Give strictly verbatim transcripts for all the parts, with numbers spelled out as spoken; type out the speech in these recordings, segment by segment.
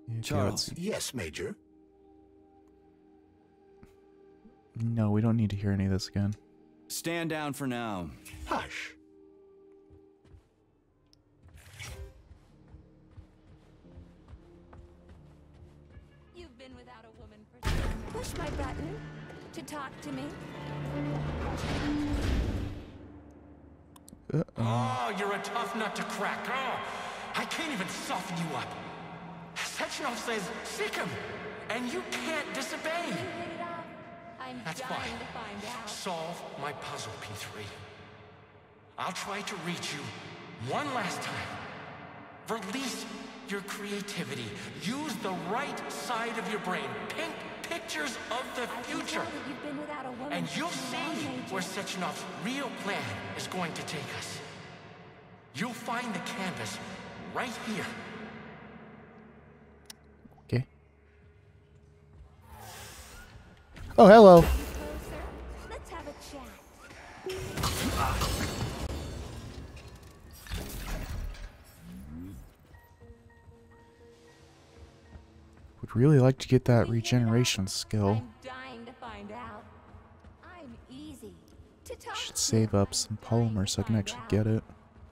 Okay, Charles. Yes, Major. No, we don't need to hear any of this again. Stand down for now. Hush. You've been without a woman for... Push my button to talk to me. Uh-oh. Oh, you're a tough nut to crack. Oh, I can't even soften you up. Sechenov says, sick him, and you can't disobey. You hit it off. I'm That's dying fine. to find out. Solve my puzzle, P three. I'll try to reach you one last time. Release your creativity. Use the right side of your brain. Paint pictures of the I can future. tell that you've been without a woman And for you'll too long, see Major. where Sechenov's real plan is going to take us. You'll find the canvas right here. Okay. Oh, hello. Closer. Let's have a chat. Would really like to get that We hit it regeneration off. skill. I'm dying to find out. I'm easy to talk Should to. save up some polymer so I can actually get it.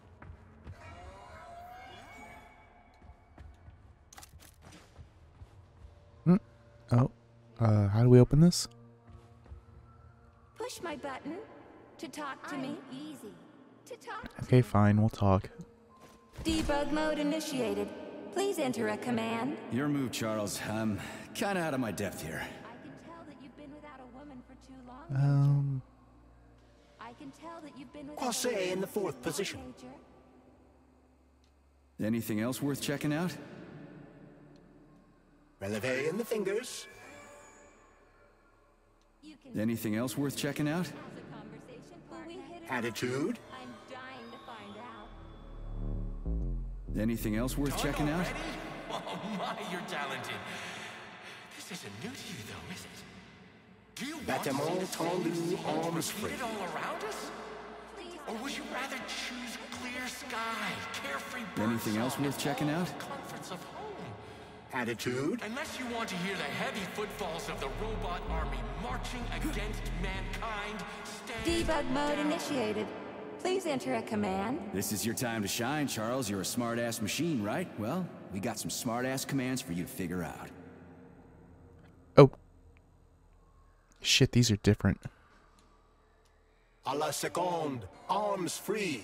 Hmm. Oh. Uh, how do we open this? Push my button to talk to me. Easy to talk. Okay, fine, we'll talk. Debug mode initiated. Please enter a command. Your move, Charles. I'm kinda out of my depth here. I can tell that you've been without a woman for too long. Major. Um, I can tell that you've been without Croisset a woman in the for too fourth long, position. Major. Anything else worth checking out? Releve in the fingers. You can Anything else worth checking out? have a conversation. Will we hit it? Attitude. I'm dying to find out. Anything else worth Done checking out? already? Oh my, you're talented. This isn't new to you though, is it? Do you want to see Battement the same tendu, scene arms free. repeated all around us? Please. Or would you rather choose clear sky, carefree bird Anything else song, worth and checking all out? the comforts of home? Attitude. Unless you want to hear the heavy footfalls of the robot army marching against mankind, stand Debug mode down. initiated. Please enter a command. This is your time to shine, Charles. You're a smart-ass machine, right? Well, we got some smart-ass commands for you to figure out. oh. Shit, these are different. A la seconde. Arms free.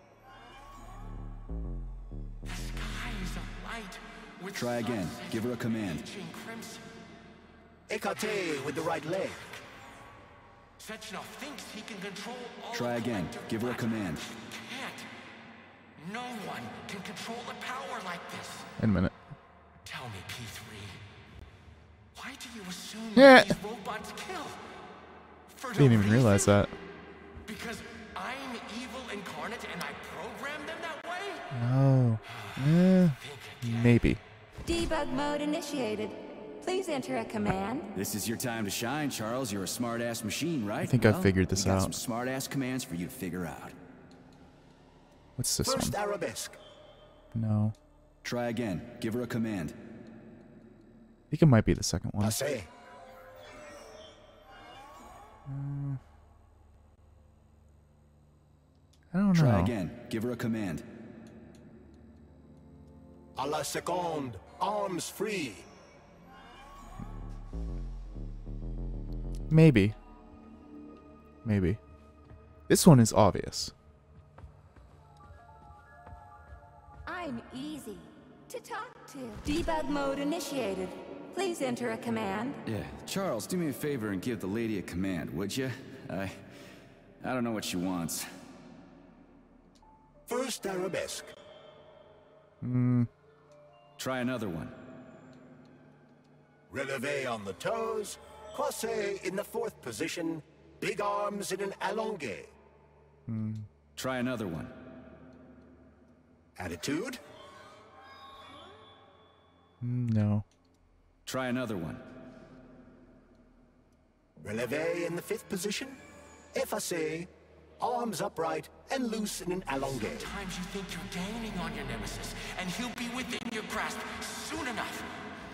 The sky is alight with Try again. sunsets Give her a command. bleaching crimson. Écarté with the right leg. Sechenov thinks he can control all Try of again. collective Give her a life. command. He can't. No one can control a power like this. Wait a minute. Tell me, P three. Why do you assume Yeah. that these robots kill? For no Didn't even realize reason? that. Because I'm evil incarnate and I programmed them that way? Oh. Eh, Think again. maybe. Debug mode initiated. Please enter a command. This is your time to shine, Charles. You're a smart-ass machine, right? I think I Well, figured this we got out. some smart-ass commands for you to figure out. What's this First one? arabesque. No. Try again. Give her a command. I think it might be the second one. Passé. I don't know. Try again. Give her a command. A la seconde. Arms free. Maybe. Maybe. This one is obvious. I'm easy to talk to. Debug mode initiated. Please enter a command. Yeah, Charles, do me a favor and give the lady a command, would you? I... I don't know what she wants. First arabesque. Hmm. Try another one. Releve on the toes. Croisset in the fourth position. Big arms in an allongé. Try another one. Attitude. Mm, No. Try another one. Releve in the fifth position. Effacé. Arms upright and loose in an allongé. Sometimes you think you're gaining on your nemesis, and he'll be within your grasp soon enough.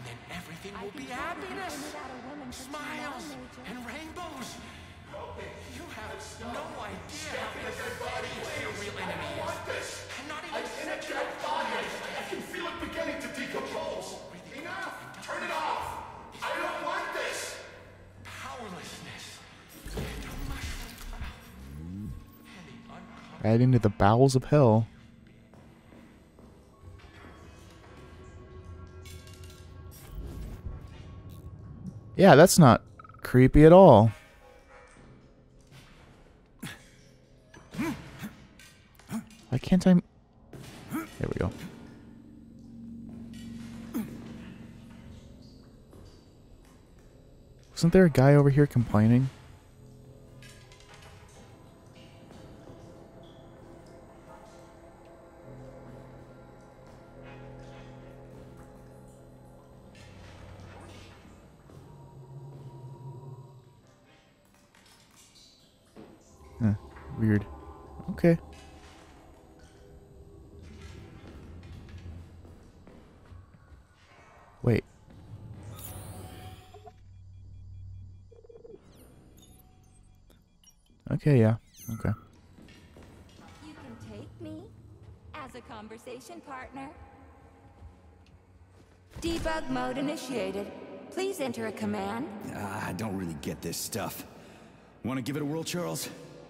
And then everything I will can be try to reason happiness, without a woman for too long, smiles, Major. and rainbows. You have no idea how pathetic your real enemy is. And not even Sectionoff. I can feel it beginning to decompose. Enough! Turn it off! I don't want this! Powerlessness. And a mushroom cloud. And the unconscious. Adding to the bowels of hell. Yeah, that's not creepy at all. Why can't I... There we go. Wasn't there a guy over here complaining? Huh, weird. Okay. Wait. Okay, yeah. Okay. You can take me as a conversation partner. Debug mode initiated. Please enter a command. Ah, I don't really get this stuff. Want to give it a whirl, Charles?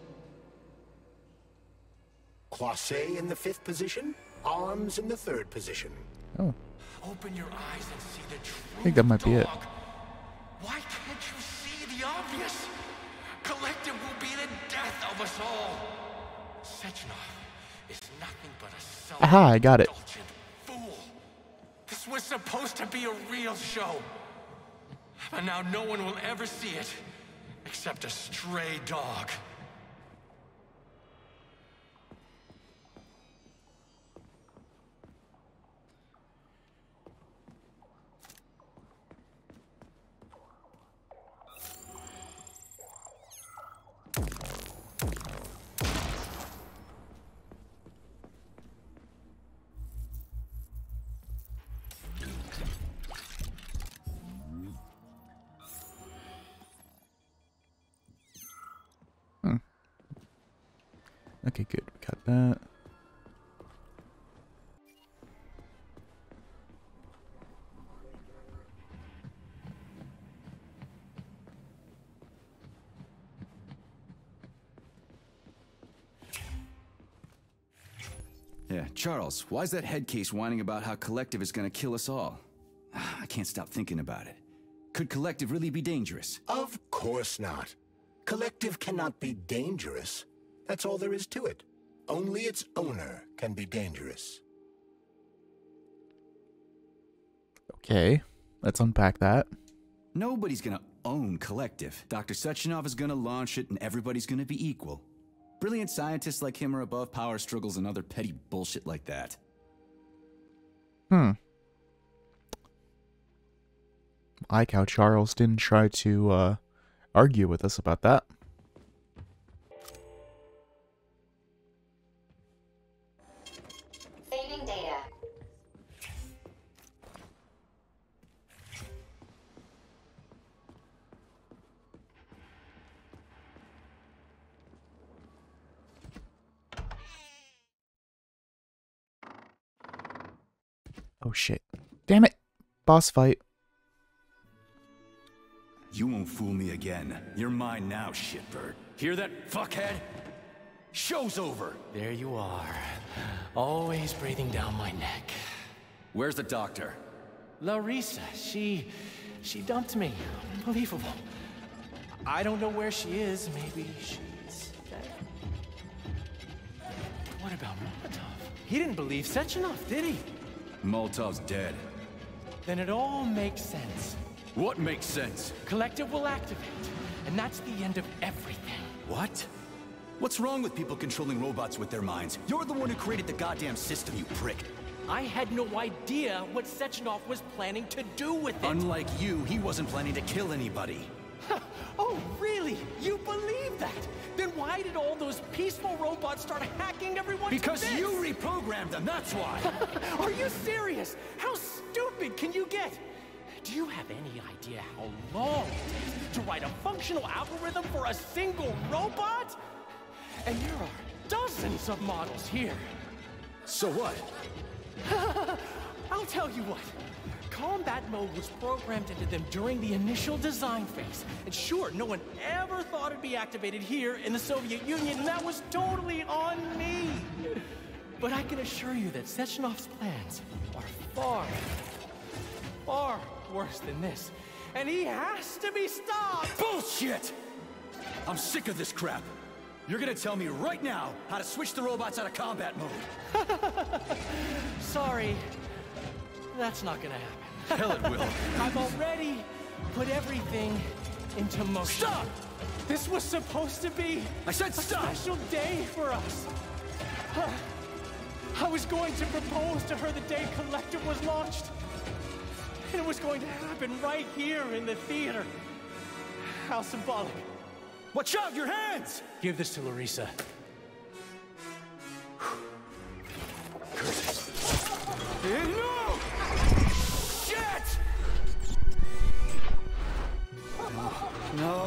Croisset in the fifth position, arms in the third position. Oh. Open your eyes and see the truth. I think that might be it. dog. Why can't you see the obvious? Collective will be the death of us all. Sectionoff is nothing but a self Aha, I got it. indulgent fool. This was supposed to be a real show. But now no one will ever see it except a stray dog. Okay, good. We got that. Yeah, Charles, why's that head case whining about how Collective is gonna kill us all? I can't stop thinking about it. Could Collective really be dangerous? Of course not. Collective cannot be dangerous. That's all there is to it. Only its owner can be dangerous. Okay, let's unpack that. Nobody's gonna own Collective. Doctor Sectionoff is gonna launch it and everybody's gonna be equal. Brilliant scientists like him are above power struggles and other petty bullshit like that. Hmm. I like how Charles didn't try to uh, argue with us about that. Saving data. Oh shit. Damn it. Boss fight. You won't fool me again. You're mine now, shitbird. Hear that, fuckhead? Show's over. There you are, always breathing down my neck. Where's the doctor? Larissa, she... she dumped me. Unbelievable. I don't know where she is. Maybe she's dead. What about Molotov? He didn't believe Sectionoff, did he? Molotov's dead. Then it all makes sense. What makes sense? Collective will activate, and that's the end of everything. What? What's wrong with people controlling robots with their minds? You're the one who created the goddamn system, you prick. I had no idea what Sectionoff was planning to do with it. Unlike you, he wasn't planning to kill anybody. Oh, really? You believe that? Then why did all those peaceful robots start hacking everyone to Because this? you reprogrammed them, that's why! Are you serious? How stupid can you get? Do you have any idea how long it takes to write a functional algorithm for a single robot? And there are dozens of models here. So what? I'll tell you what. Combat mode was programmed into them during the initial design phase. And sure, no one ever thought it'd be activated here in the Soviet Union, and that was totally on me. But I can assure you that Sechenov's plans are far, far worse than this. And he has to be stopped! Bullshit! I'm sick of this crap. You're gonna tell me right now how to switch the robots out of combat mode. Sorry, that's not gonna happen. Hell it will. I've already put everything into motion. Stop! This was supposed to be I said stop! a special day for us. Uh, I was going to propose to her the day Collective was launched. And it was going to happen right here in the theater. How symbolic. Watch out, your hands! Give this to Larissa. No! Shit! No!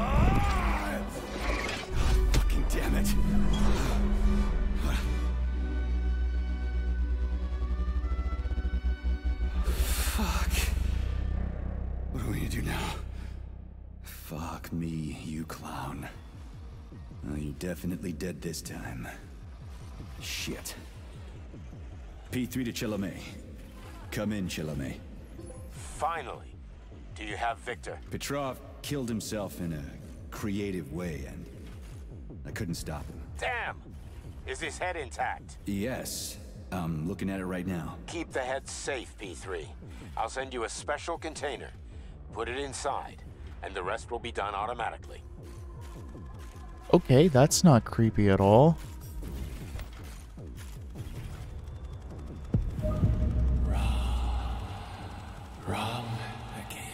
Fucking damn it. Fuck. What are we gonna do now? Fuck me, you clown. Well, you're definitely dead this time. Shit. P three to Chalamet. Come in, Chalamet. Finally. Do you have Victor? Petrov killed himself in a creative way, and I couldn't stop him. Damn! Is his head intact? Yes. I'm looking at it right now. Keep the head safe, P three. I'll send you a special container. Put it inside, and the rest will be done automatically. Okay, that's not creepy at all. Wrong again.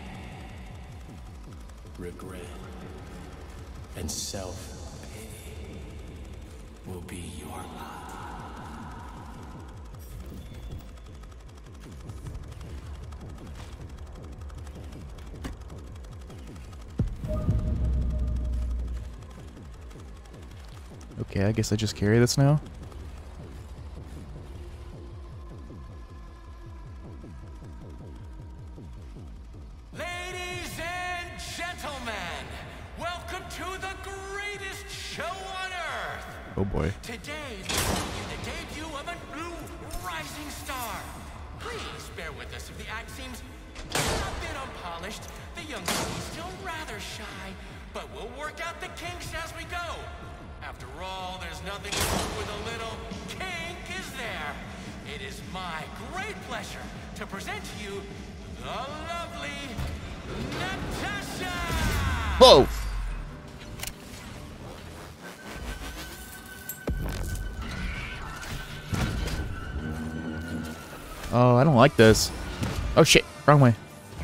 Regret and self-pity will be your lot. Okay, I guess I just carry this now. Ladies and gentlemen, welcome to the greatest show on Earth. Oh boy. Today, the debut of a new rising star. Please bear with us if the act seems a bit unpolished. The young lady's still rather shy, but we'll work out the kinks as we go. After all, there's nothing wrong with a little kink, is there? It is my great pleasure to present to you the lovely Natasha! Whoa! Oh, I don't like this. Oh shit, wrong way.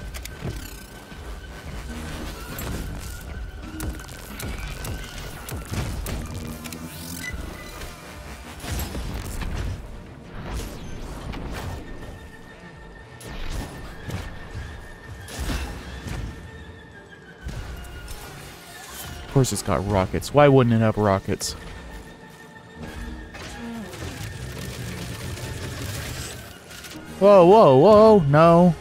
Of course it's got rockets. Why wouldn't it have rockets? Whoa, whoa, whoa, no.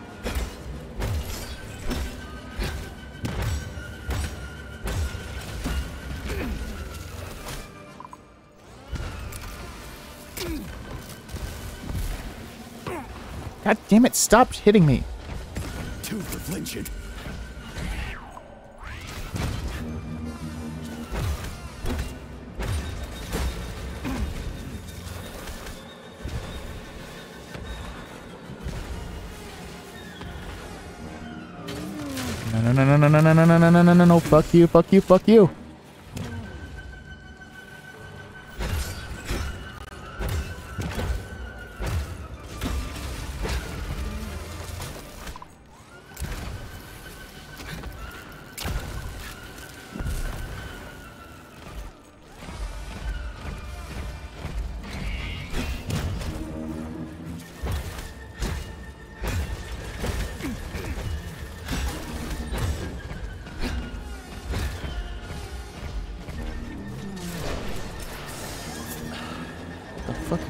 God damn it, stop hitting me. Two for flinching. No, no, no, no, no, no, no, no, no, no, no, no, no, fuck you, fuck you, fuck you.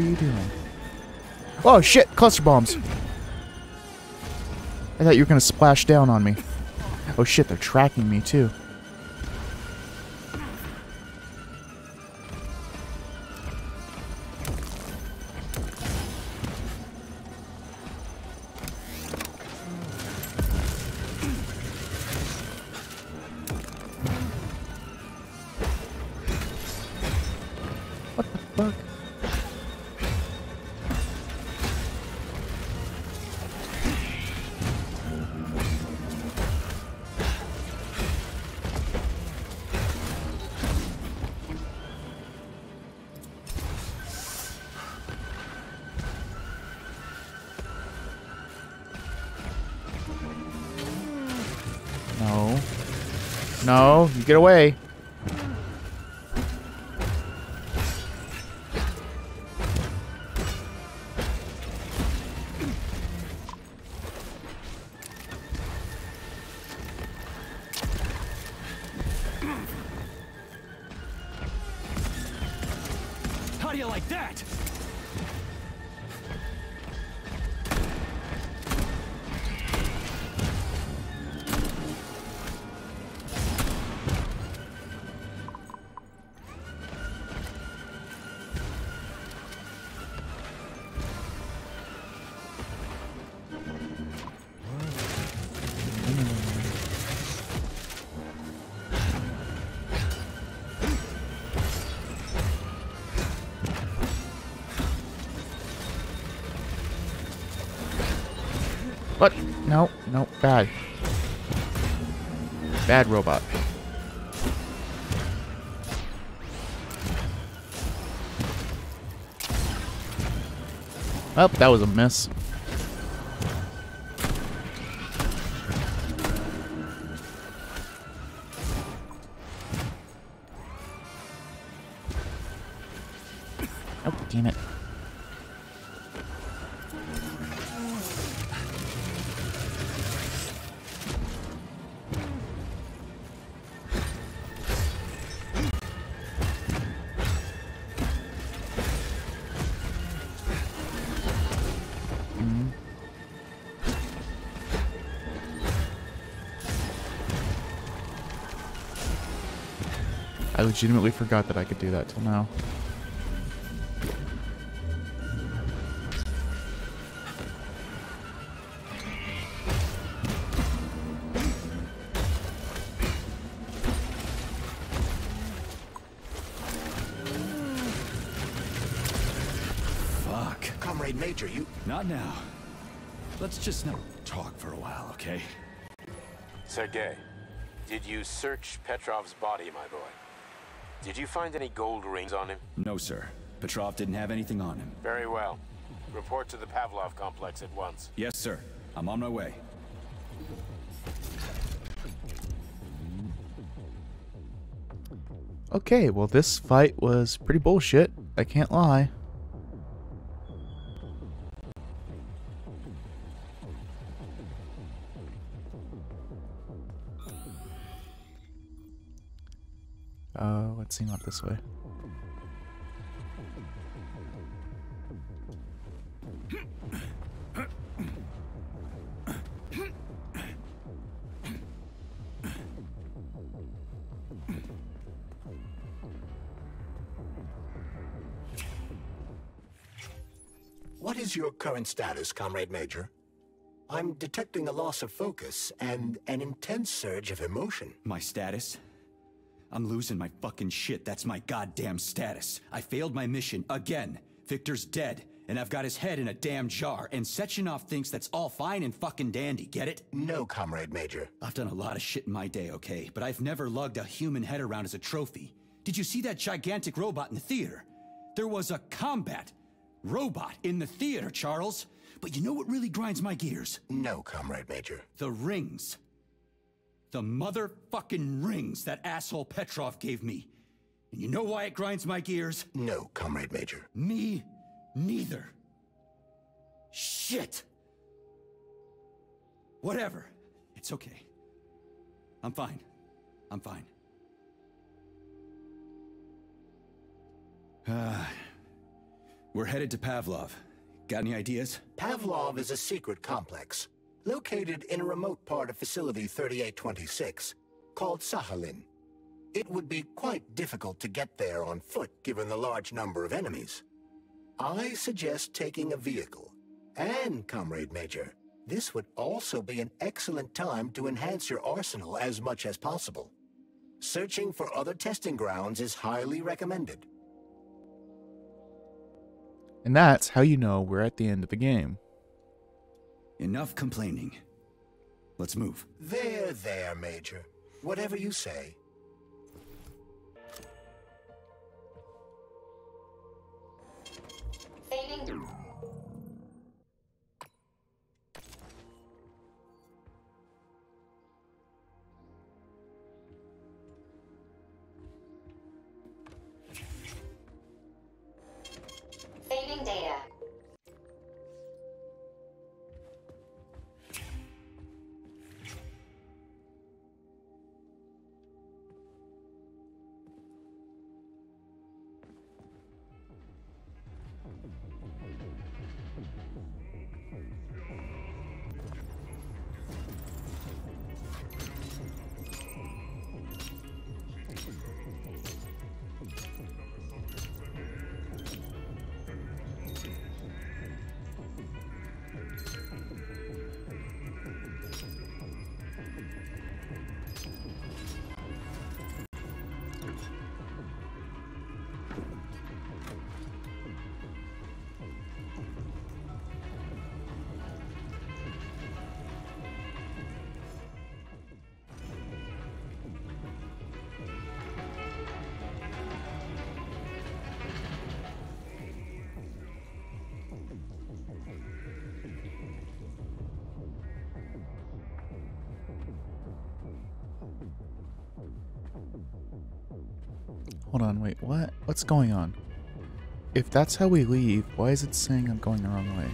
are you doing? Oh shit! Cluster bombs! I thought you were gonna splash down on me. Oh shit, they're tracking me too. What the fuck? No. No, you get away. How do you like that? What? No, no, bad. Bad robot. Oh, that was a miss. Oh, damn it. I legitimately forgot that I could do that till now. Fuck. Comrade Major, you... Not now. Let's just not talk for a while, okay? Sergei, did you search Petrov's body, my boy? Did you find any gold rings on him? No, sir. Petrov didn't have anything on him. Very well. Report to the Pavlov complex at once. Yes, sir. I'm on my way. Okay, well this fight was pretty bullshit. I can't lie. Uh, let's see, not this way. What is your current status, Comrade Major? I'm detecting a loss of focus and an intense surge of emotion. My status? I'm losing my fucking shit. That's my goddamn status. I failed my mission again. Victor's dead, and I've got his head in a damn jar, and Sechenov thinks that's all fine and fucking dandy, get it? No, Comrade Major. I've done a lot of shit in my day, okay? But I've never lugged a human head around as a trophy. Did you see that gigantic robot in the theater? There was a combat robot in the theater, Charles. But you know what really grinds my gears? No, Comrade Major. The rings. The motherfucking rings that asshole Petrov gave me. And you know why it grinds my gears? No, Comrade Major. Me neither. Shit. Whatever. It's okay. I'm fine. I'm fine. Uh, We're headed to Pavlov. Got any ideas? Pavlov is a secret complex, located in a remote part of Facility thirty-eight twenty-six, called Sakhalin. It would be quite difficult to get there on foot, given the large number of enemies. I suggest taking a vehicle. And, Comrade Major, this would also be an excellent time to enhance your arsenal as much as possible. Searching for other testing grounds is highly recommended. And that's how you know we're at the end of the game. Enough complaining. Let's move. There, there, Major. Whatever you say. Saving. Saving data. Hold on, wait, what? What's going on? If that's how we leave, why is it saying I'm going the wrong way?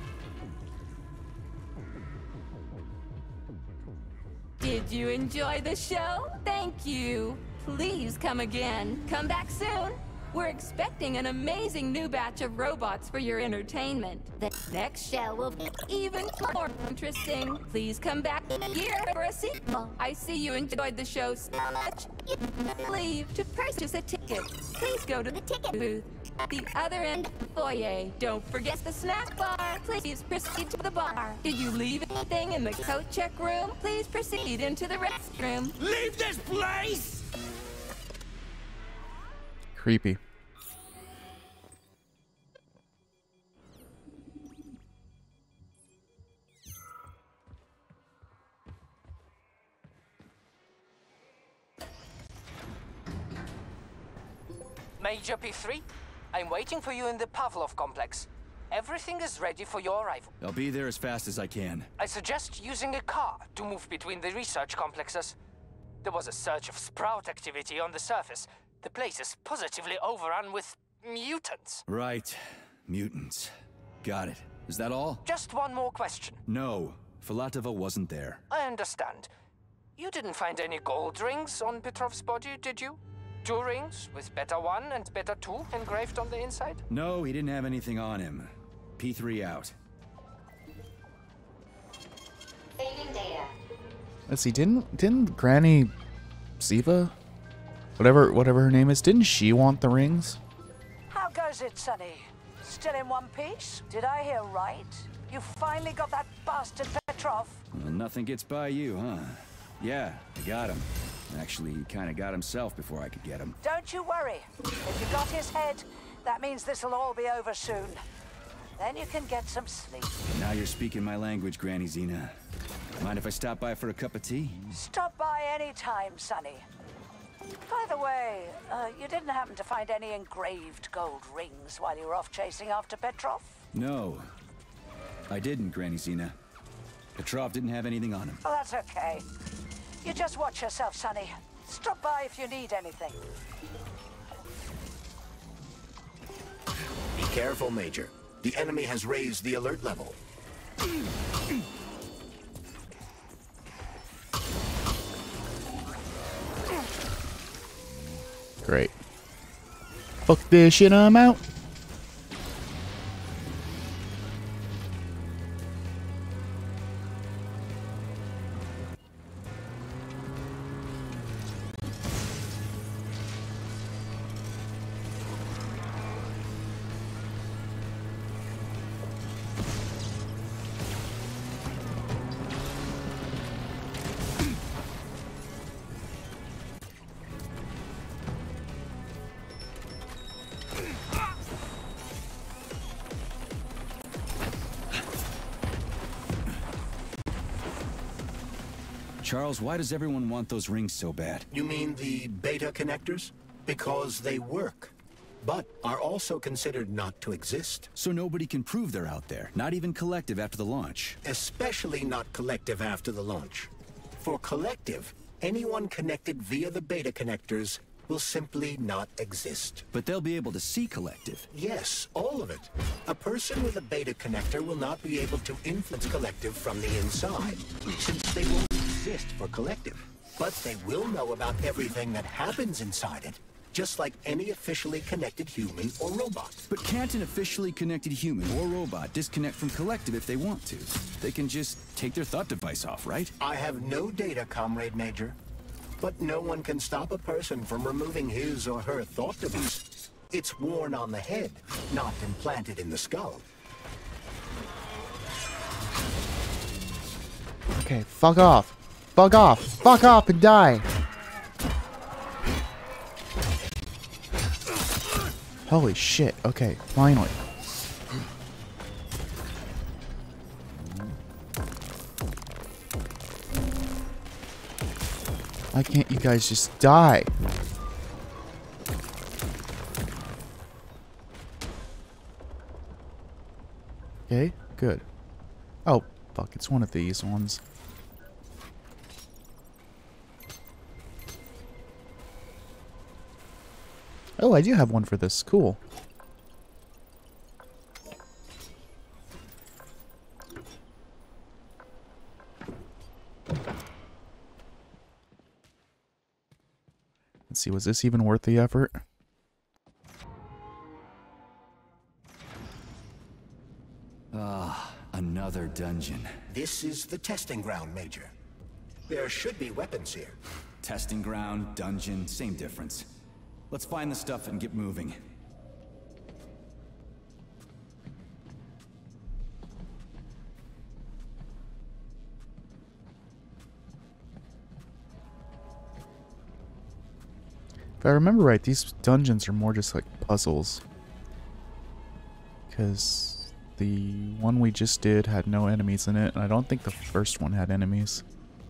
Did you enjoy the show? Thank you. Please come again. Come back soon. We're expecting an amazing new batch of robots for your entertainment. The next show will be even more interesting. Please come back here for a sequel. I see you enjoyed the show so much. You leave to purchase a ticket. Please go to the ticket booth at the other end of the foyer. Don't forget the snack bar. Please proceed to the bar. Did you leave anything in the coat check room? Please proceed into the restroom. Leave this place! Creepy. Major P three, I'm waiting for you in the Pavlov complex. Everything is ready for your arrival. I'll be there as fast as I can. I suggest using a car to move between the research complexes. There was a surge of Sprout activity on the surface. The place is positively overrun with mutants. Right. Mutants. Got it. Is that all? Just one more question. No. Filatova wasn't there. I understand. You didn't find any gold rings on Petrov's body, did you? Two rings with Beta one and Beta two engraved on the inside? No, he didn't have anything on him. P three out. Saving data. Let's see, didn't didn't Granny Ziva? Whatever whatever her name is, didn't she want the rings? How goes it, Sonny? Still in one piece? Did I hear right? You finally got that bastard Petrov? Well, nothing gets by you, huh? Yeah, I got him. Actually, he kind of got himself before I could get him. Don't you worry. If you got his head, that means this'll all be over soon. Then you can get some sleep. Now you're speaking my language, Granny Xena. Mind if I stop by for a cup of tea? Stop by any time, Sonny. By the way, uh, you didn't happen to find any engraved gold rings while you were off chasing after Petrov? No. I didn't, Granny Xena. Petrov didn't have anything on him. Oh, that's okay. You just watch yourself, Sonny. Stop by if you need anything. Be careful, Major. The enemy has raised the alert level. Great. Fuck this shit, I'm out. Charles, why does everyone want those rings so bad? You mean the beta connectors? Because they work, but are also considered not to exist. So nobody can prove they're out there, not even Collective after the launch. Especially not Collective after the launch. For Collective, anyone connected via the beta connectors will simply not exist. But they'll be able to see Collective. Yes, all of it. A person with a beta connector will not be able to influence Collective from the inside, since they won't exist for Collective. But they will know about everything that happens inside it, just like any officially connected human or robot. But can't an officially connected human or robot disconnect from Collective if they want to? They can just take their thought device off, right? I have no data, Comrade Major. But no one can stop a person from removing his or her thought device. It's worn on the head, not implanted in the skull. Okay, fuck off. Fuck off. Fuck off and die. Holy shit. Okay, finally. Why can't you guys just die? Okay, good. Oh, fuck, it's one of these ones. Oh, I do have one for this. Cool. Let's see, was this even worth the effort? Ah, another dungeon. This is the testing ground, Major. There should be weapons here. Testing ground, dungeon, same difference. Let's find the stuff and get moving. If I remember right, these dungeons are more just like puzzles. Because the one we just did had no enemies in it, and I don't think the first one had enemies.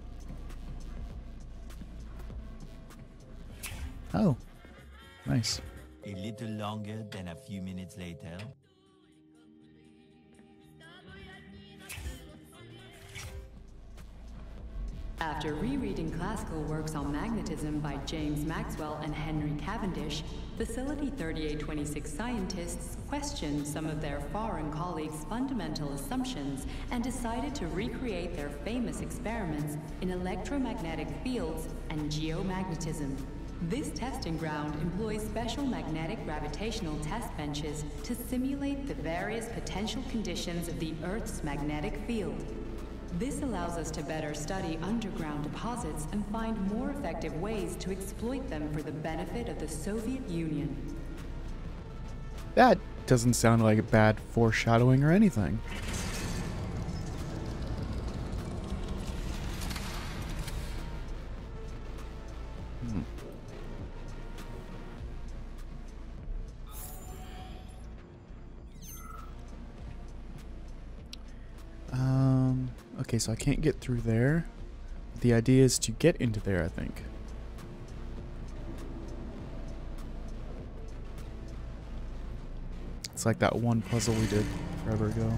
Oh. Nice. A little longer than a few minutes later. After rereading classical works on magnetism by James Maxwell and Henry Cavendish, Facility thirty-eight twenty-six scientists questioned some of their foreign colleagues' fundamental assumptions and decided to recreate their famous experiments in electromagnetic fields and geomagnetism. This testing ground employs special magnetic gravitational test benches to simulate the various potential conditions of the Earth's magnetic field. This allows us to better study underground deposits and find more effective ways to exploit them for the benefit of the Soviet Union. That doesn't sound like a bad foreshadowing or anything. Hmm. Um, okay, so I can't get through there. The idea is to get into there, I think. It's like that one puzzle we did forever ago.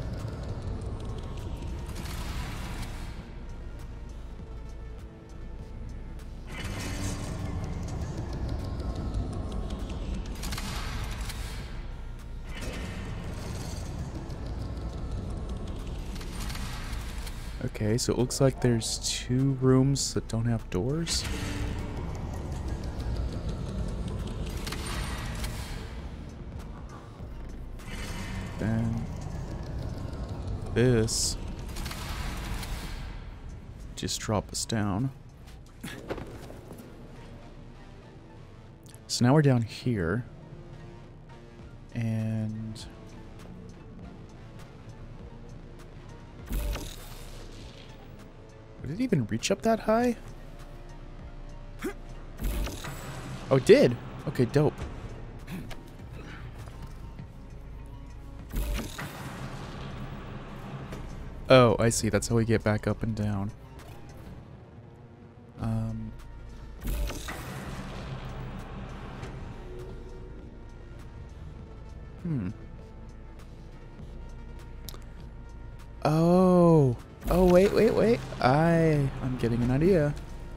Okay, so it looks like there's two rooms that don't have doors. Then this just drop us down. So now we're down here. And did it even reach up that high? Oh, it did. Okay, dope. Oh, I see. That's how we get back up and down. Um. Hmm. Oh. Oh, wait, wait, wait. I, I'm getting an idea.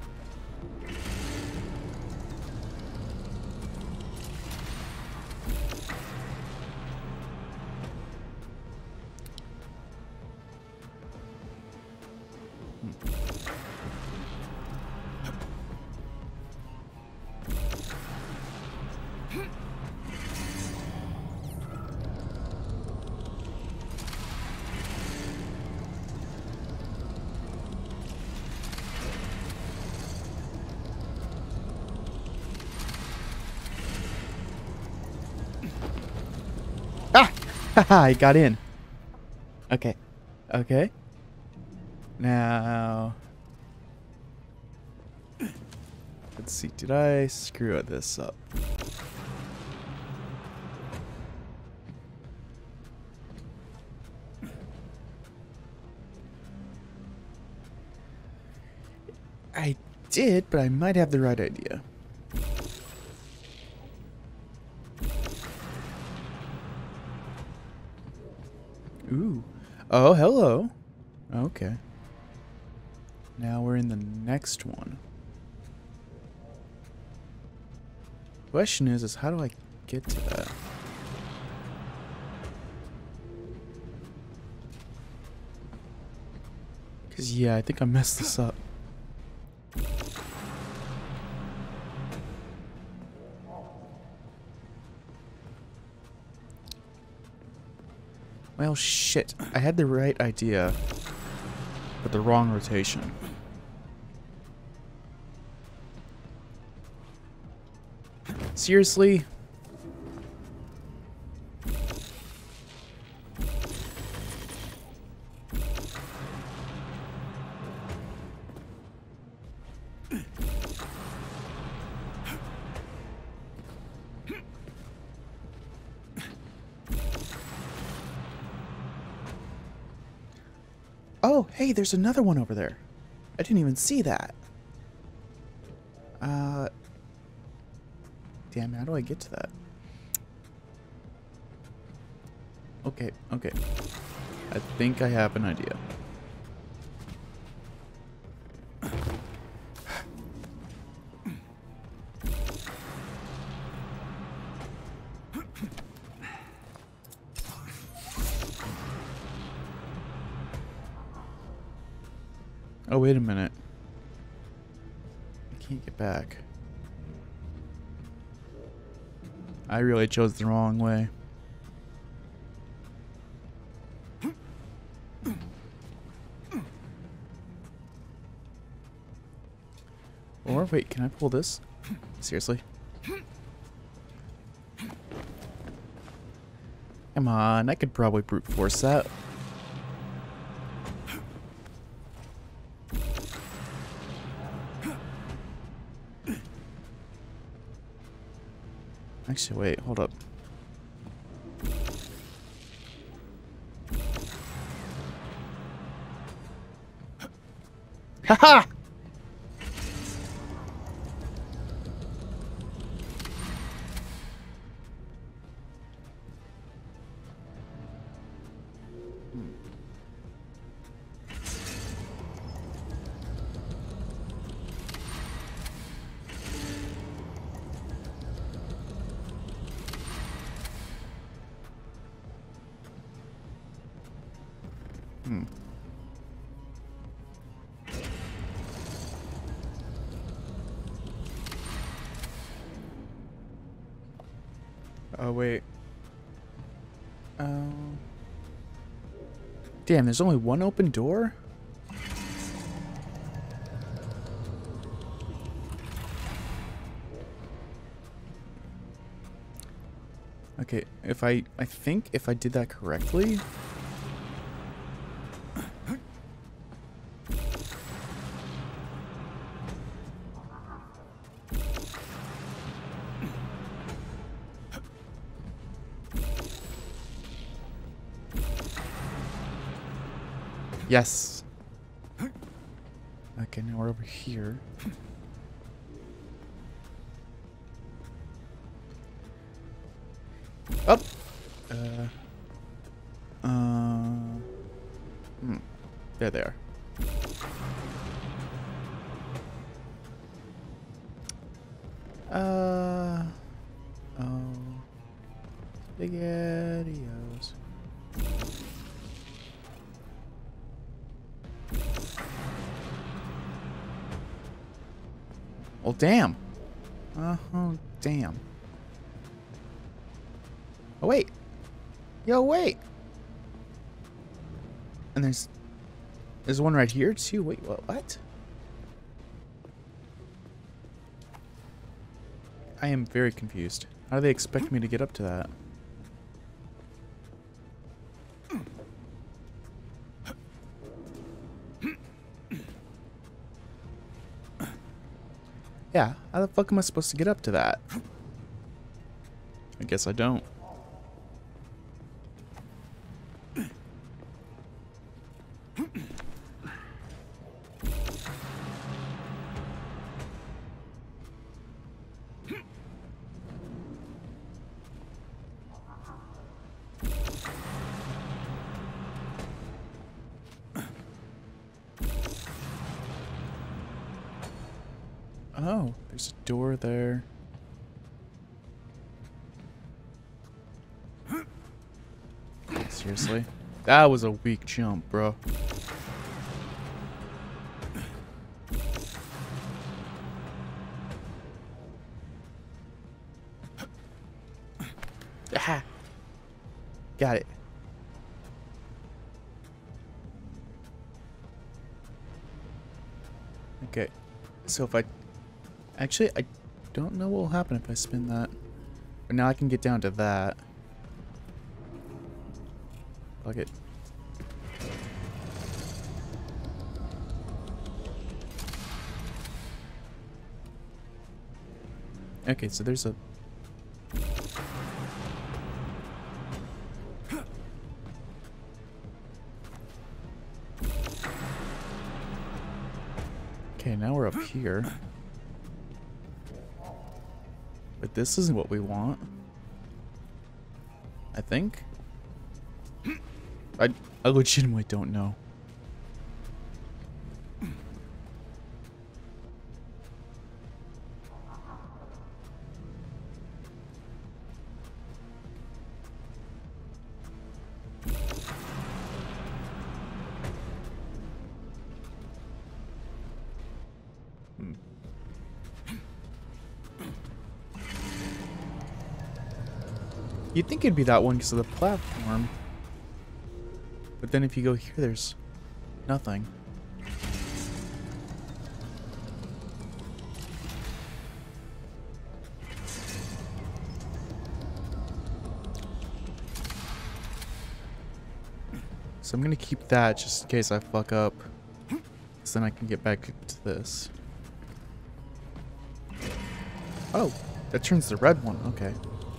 Haha, I got in. Okay. Okay. Now. Let's see. Did I screw this up? I did, but I might have the right idea. Ooh. Oh, hello. Okay. Now we're in the next one. Question is, is how do I get to that? Because, yeah, I think I messed this up. Well, shit. I had the right idea, but the wrong rotation. Seriously? Oh, hey, there's another one over there. I didn't even see that. Uh, damn, how do I get to that? Okay, okay. I think I have an idea. Oh, wait a minute. I can't get back. I really chose the wrong way. Or, wait, can I pull this? Seriously? Come on, I could probably brute force that. Actually, wait, hold up. Haha! Hmm. Oh, wait. Oh. Damn, there's only one open door? Okay, if I... I think if I did that correctly... Yes. Okay, now we're over here. Up. Uh. Uh. Hmm. There they are. Uh. Oh. SpaghettiOs. Well, damn. Uh, oh, damn. Oh, wait. Yo, wait. And there's... There's one right here, too. Wait, what? What? I am very confused. How do they expect me to get up to that? Yeah, how the fuck am I supposed to get up to that? I guess I don't. Oh, there's a door there. Seriously? That was a weak jump, bro. Ah. Got it. Okay. So if I... Actually, I don't know what will happen if I spin that. But now I can get down to that. Fuck it. Okay, so there's a... Okay, now we're up here. But this isn't what we want. I think. I, I legitimately don't know. Hmm. You'd think it'd be that one because of the platform. But then if you go here, there's nothing. So I'm gonna keep that just in case I fuck up. So then I can get back to this. Oh, that turns the red one. Okay.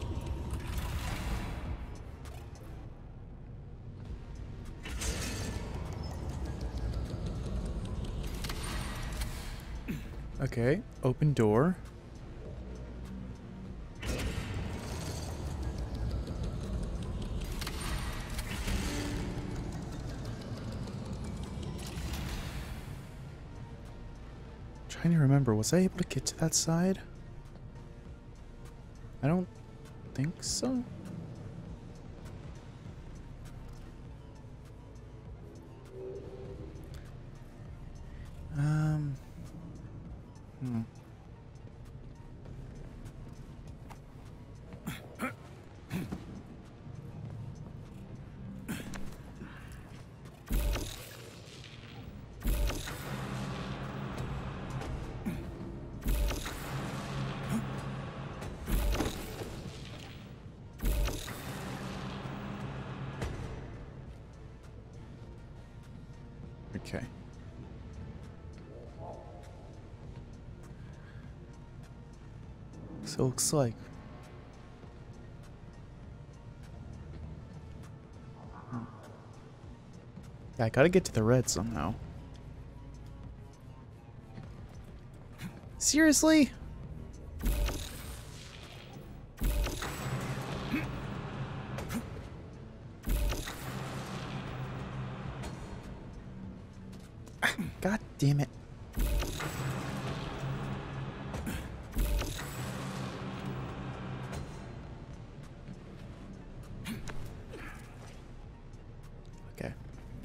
Okay, open door. Trying to remember, was I able to get to that side? I don't think so. Um. Hmm. Okay. So it looks like yeah, I gotta get to the red somehow. Seriously? God damn it. Okay.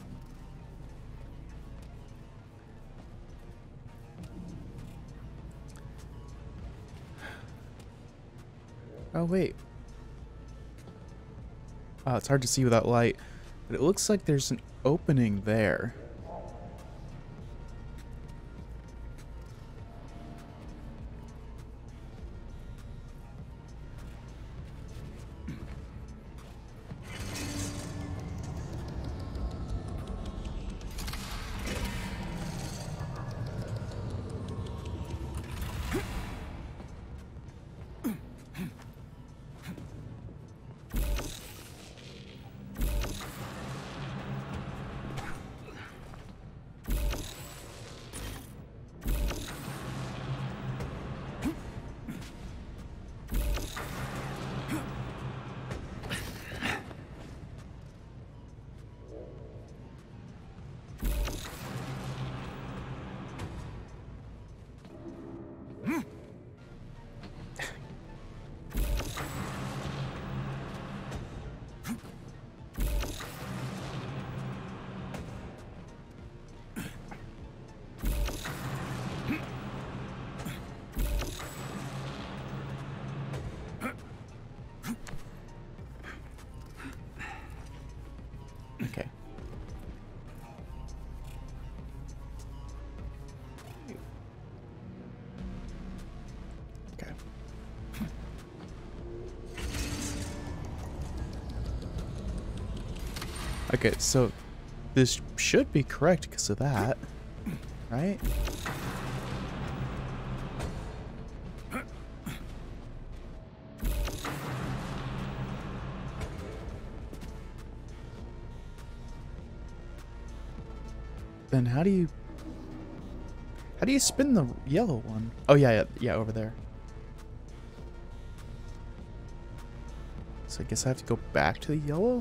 Oh, wait. Oh, it's hard to see without light, but it looks like there's an opening there. Okay. Okay. Okay, so this should be correct because of that, right? Then how do you how do you spin the yellow one? Oh yeah, yeah, yeah, over there. So I guess I have to go back to the yellow?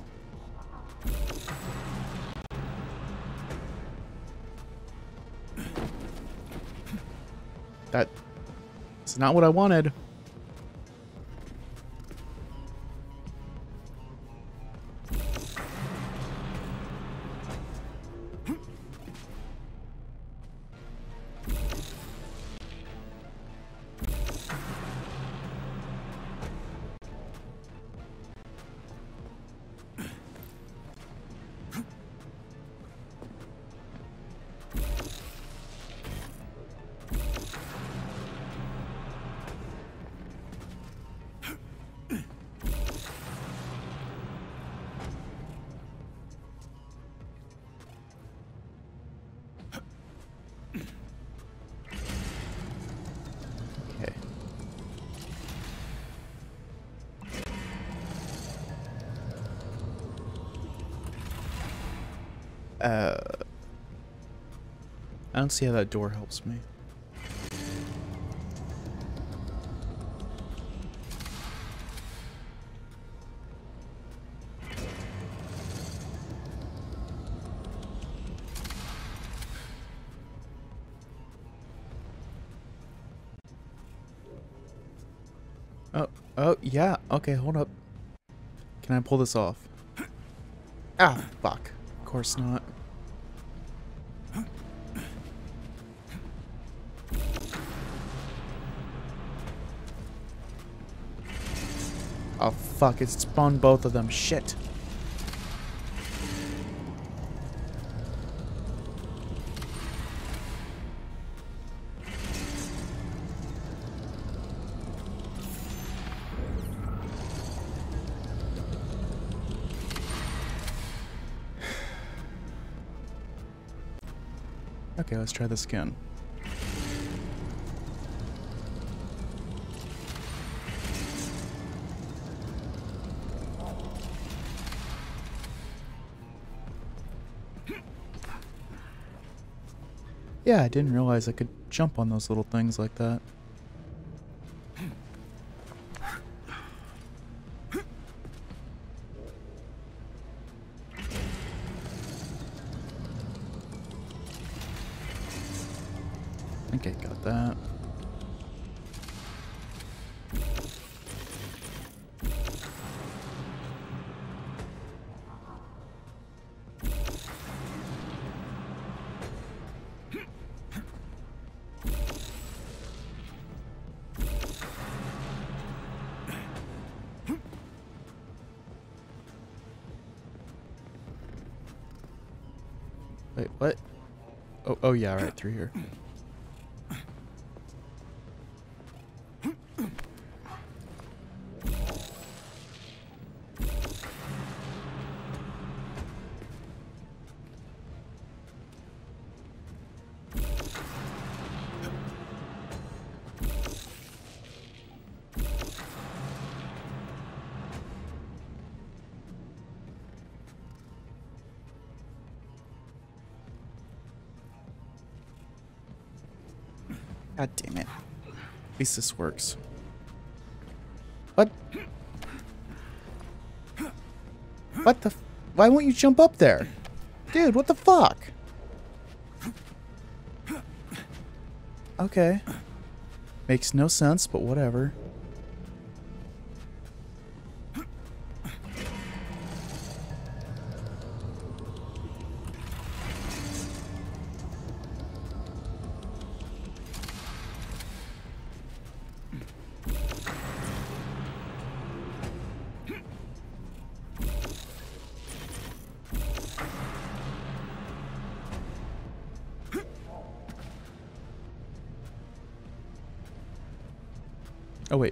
That's not what I wanted. Uh, I don't see how that door helps me. Oh, oh, yeah. Okay, hold up. Can I pull this off? Ah, fuck. Of course not. Oh, fuck. It spawned both of them. Shit. Okay, let's try this again. Yeah, I didn't realize I could jump on those little things like that. Okay, got that. Wait, what? Oh, oh yeah, right through here. God damn it. At least this works. What? What the f- Why won't you jump up there? Dude, what the fuck? Okay. Makes no sense, but whatever. Oh, wait.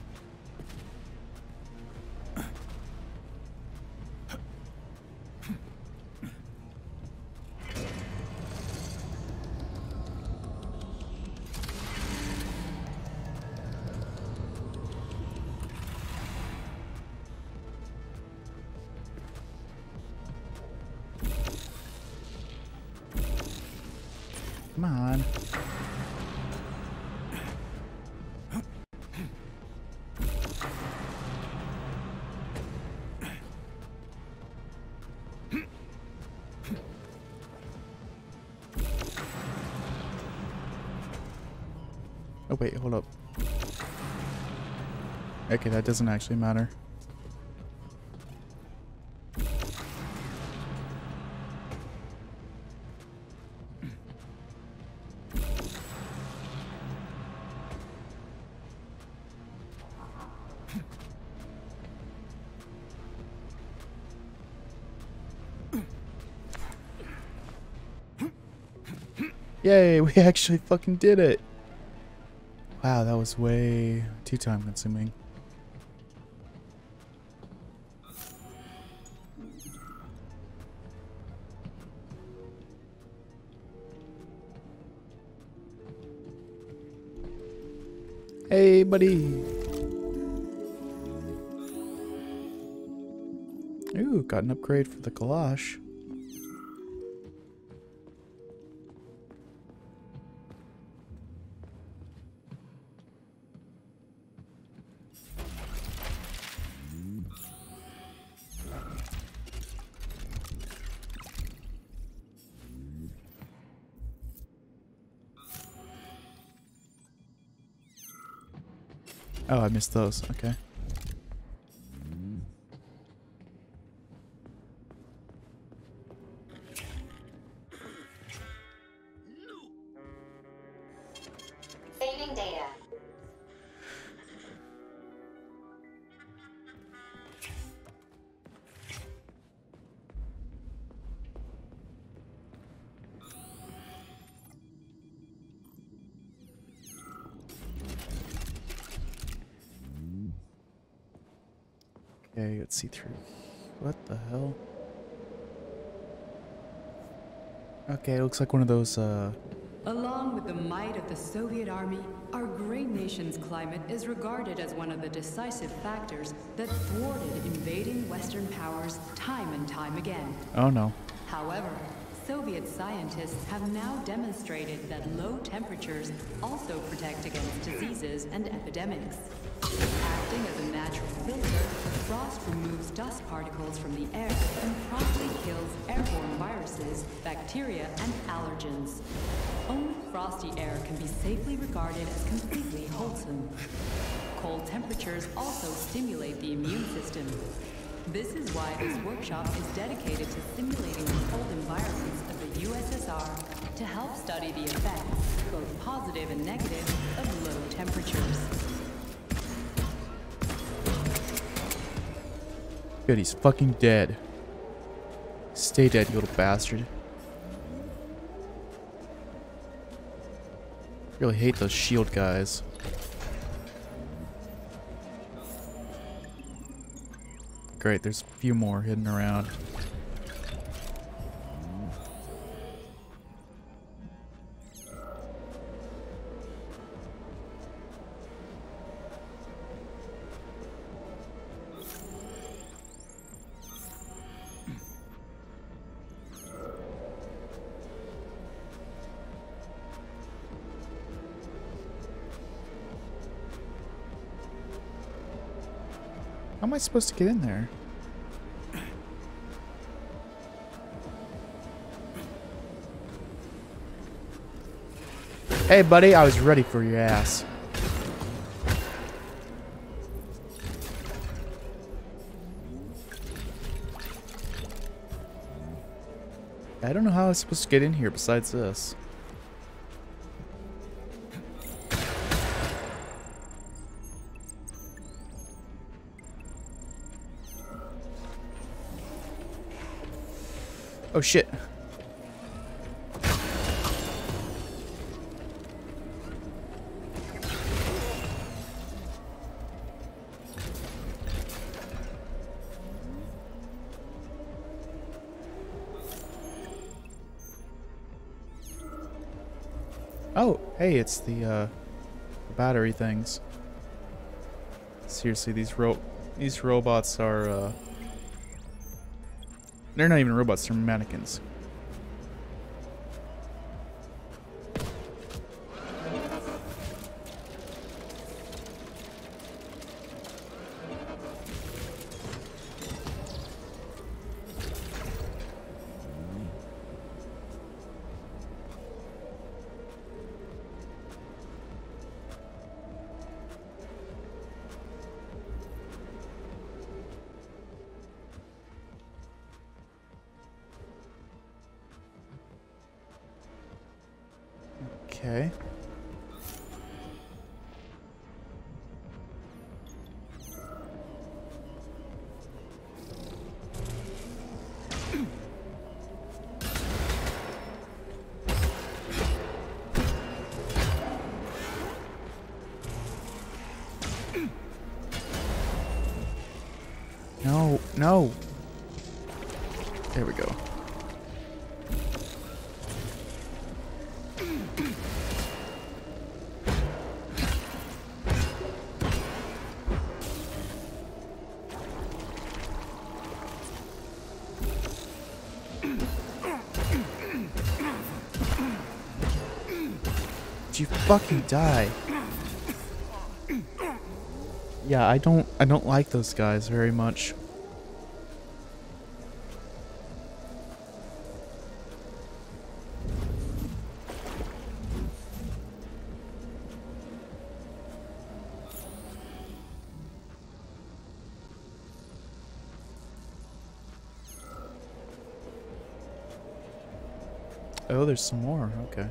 Come on. Oh wait, hold up. Okay, that doesn't actually matter. Yay, we actually fucking did it. Wow, that was way too time consuming. Hey, buddy. Ooh, got an upgrade for the Kalash. Oh, I missed those. Okay. Saving data. Okay, let's see through. What the hell? Okay, it looks like one of those, uh... Along with the might of the Soviet Army, our great nation's climate is regarded as one of the decisive factors that thwarted invading Western powers time and time again. Oh no. However, Soviet scientists have now demonstrated that low temperatures also protect against diseases and epidemics. Acting as a natural filter, frost removes dust particles from the air and promptly kills airborne viruses, bacteria, and allergens. Only frosty air can be safely regarded as completely wholesome. Cold temperatures also stimulate the immune system. This is why this workshop is dedicated to simulating the cold environments of the U S S R to help study the effects, both positive and negative, of low temperatures. Good, he's fucking dead. Stay dead, you little bastard. Really hate those shield guys. Great, there's a few more hidden around. How am I supposed to get in there? Hey buddy, I was ready for your ass. I don't know how I was supposed to get in here besides this. Oh shit. Oh, hey, it's the uh, battery things. Seriously, these ro these robots are uh, they're not even robots, they're mannequins. Okay. No, no. There we go. You fucking die. Yeah, I don't I don't like those guys very much. Oh, there's some more. Okay.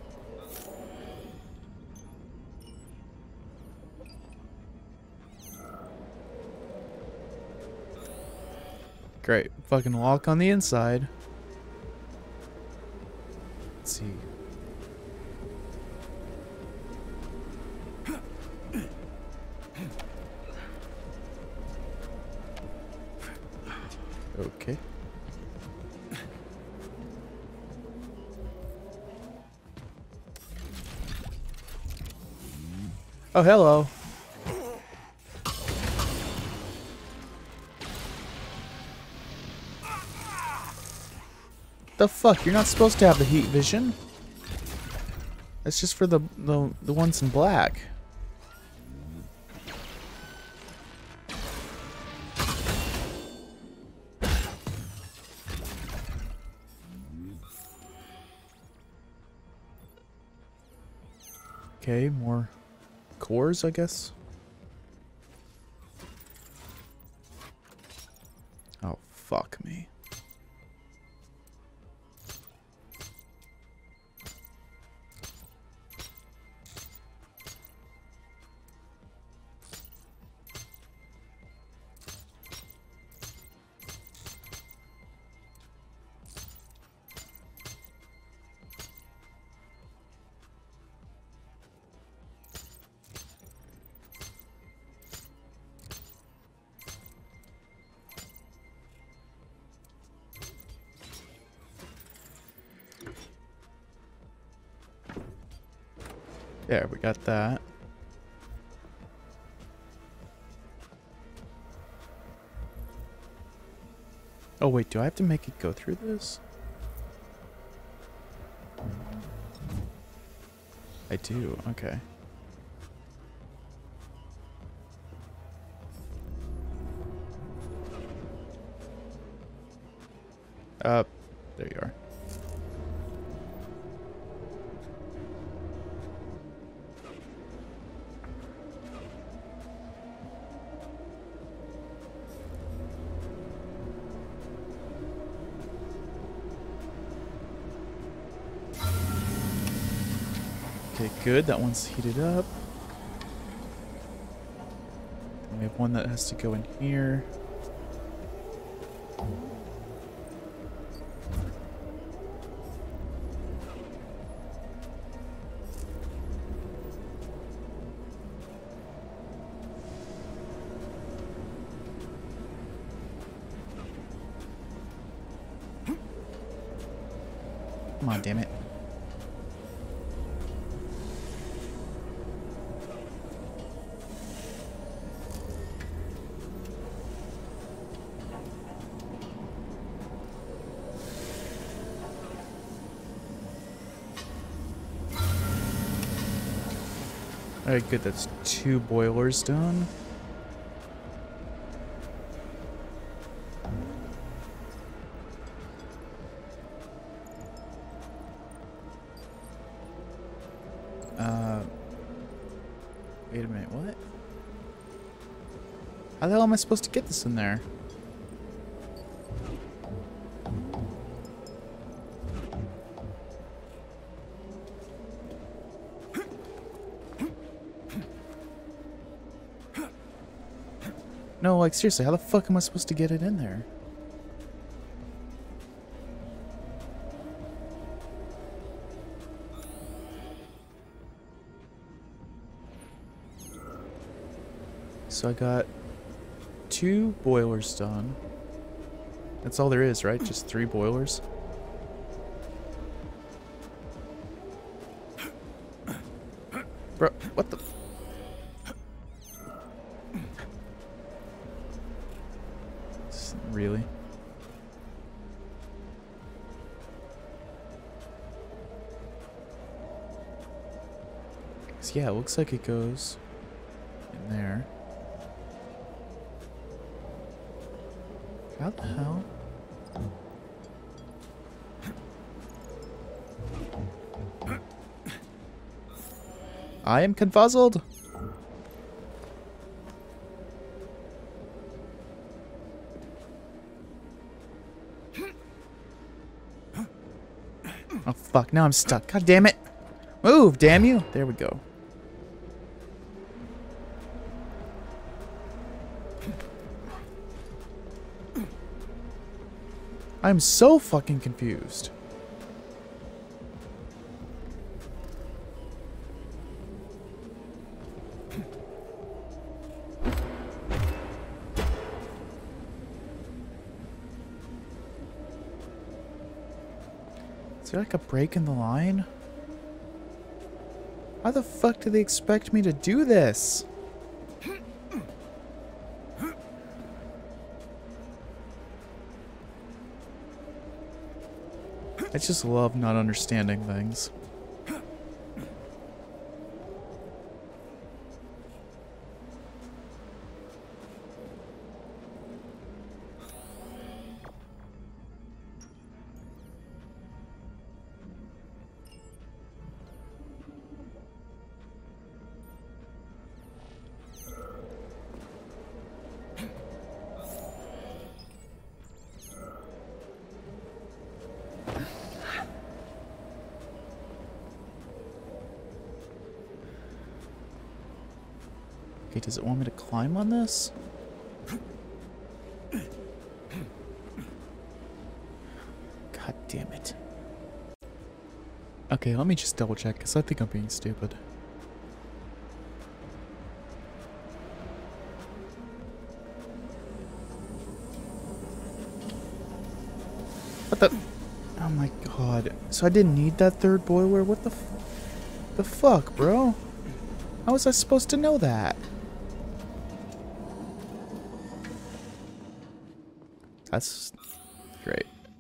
Great. Fucking lock on the inside. Let's see. Okay. Oh, hello. The the fuck? You're not supposed to have the heat vision. That's just for the the, the ones in black. Okay, more cores, I guess. Oh, fuck me. There, we got that. Oh wait, do I have to make it go through this? I do, okay. Uh, there you are. Okay, good. That one's heated up. And we have one that has to go in here. Come on, damn it. Alright, good. That's two boilers done. Uh, wait a minute, what? How the hell am I supposed to get this in there? No, like seriously, how the fuck am I supposed to get it in there? So I got two boilers done. That's all there is, right? Just three boilers. Bro, what the... Really? So yeah, it looks like it goes in there. How the hell? I am confuzzled. Oh fuck, now I'm stuck. God damn it. Move, damn you. There we go. I'm so fucking confused. Is there like a break in the line? How the fuck do they expect me to do this? I just love not understanding things. Okay, does it want me to climb on this? God damn it. Okay, let me just double check, because I think I'm being stupid. What the? Oh my god. So I didn't need that third boiler? What the f the fuck, bro? How was I supposed to know that? That's great.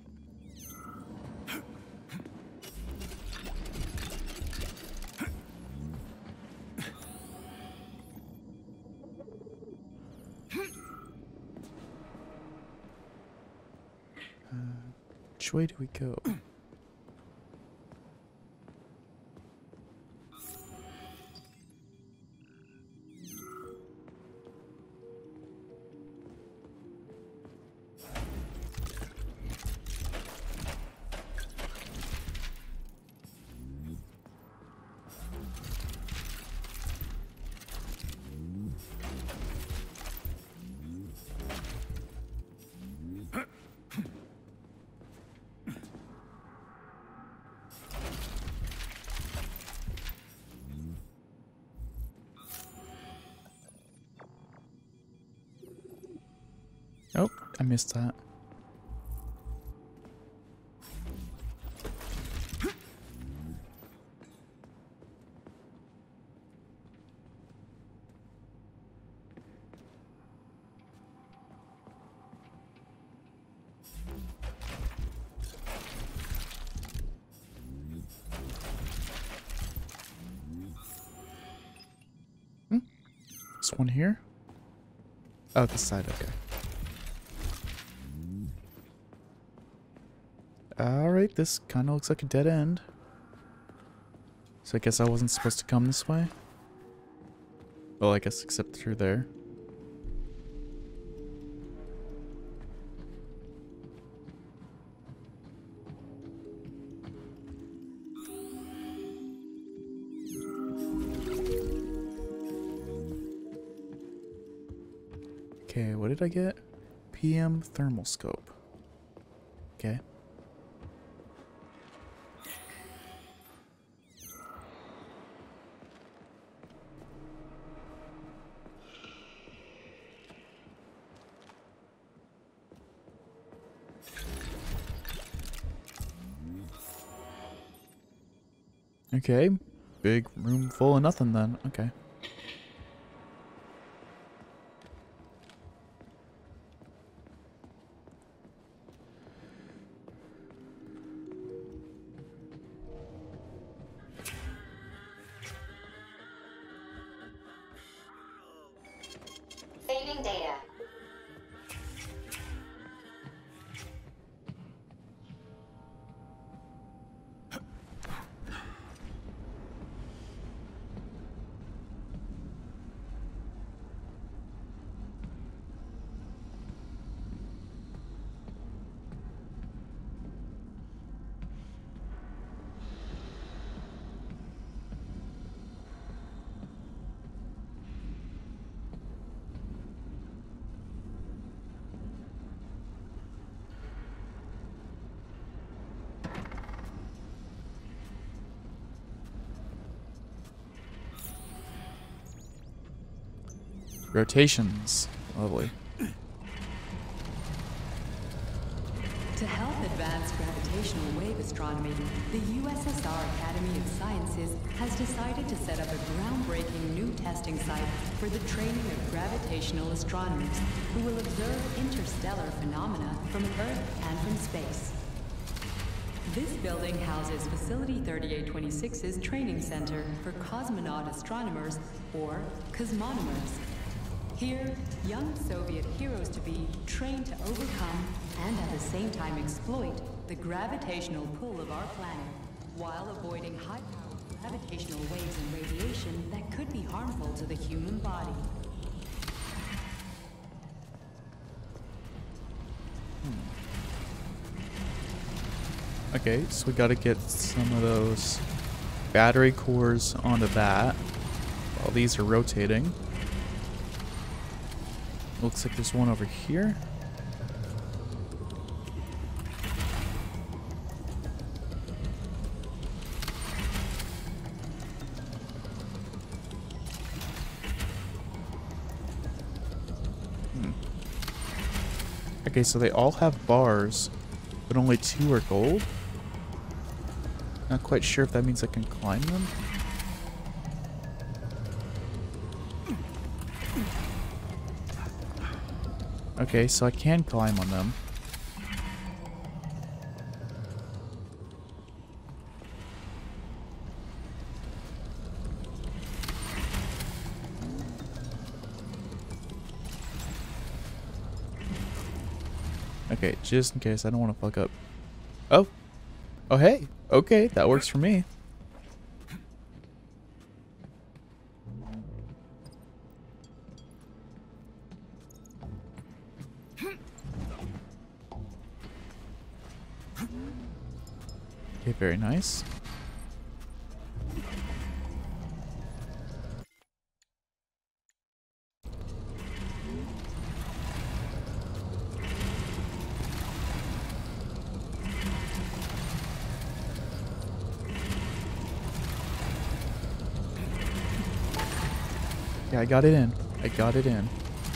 Uh, which way do we go? Oh, I missed that. Hmm? This one here? Oh, this side, okay. Alright, this kind of looks like a dead end. So I guess I wasn't supposed to come this way? Well, I guess except through there. Okay, what did I get? P M thermal scope. Okay. Okay, big room full of nothing then. Okay. Saving data. Rotations. Lovely. To help advance gravitational wave astronomy, the U S S R Academy of Sciences has decided to set up a groundbreaking new testing site for the training of gravitational astronomers who will observe interstellar phenomena from Earth and from space. This building houses Facility thirty-eight twenty-six's training center for cosmonaut astronomers, or cosmonomers. Here, young Soviet heroes-to-be train to overcome and at the same time exploit the gravitational pull of our planet, while avoiding high-powered gravitational waves and radiation that could be harmful to the human body. Okay, so we gotta get some of those battery cores onto that while these are rotating. Looks like there's one over here. Hmm. Okay, so they all have bars, but only two are gold. Not quite sure if that means I can climb them. Okay, so I can climb on them. Okay, just in case, I don't want to fuck up. Oh! Oh, hey! Okay, that works for me. Okay, very nice. Yeah, I got it in. I got it in.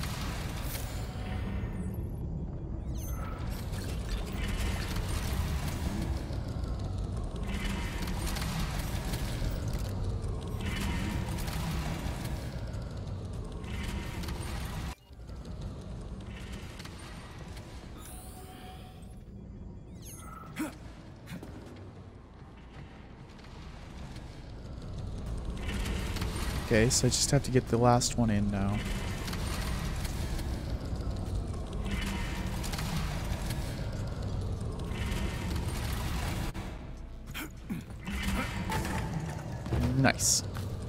Okay, so I just have to get the last one in now. Nice.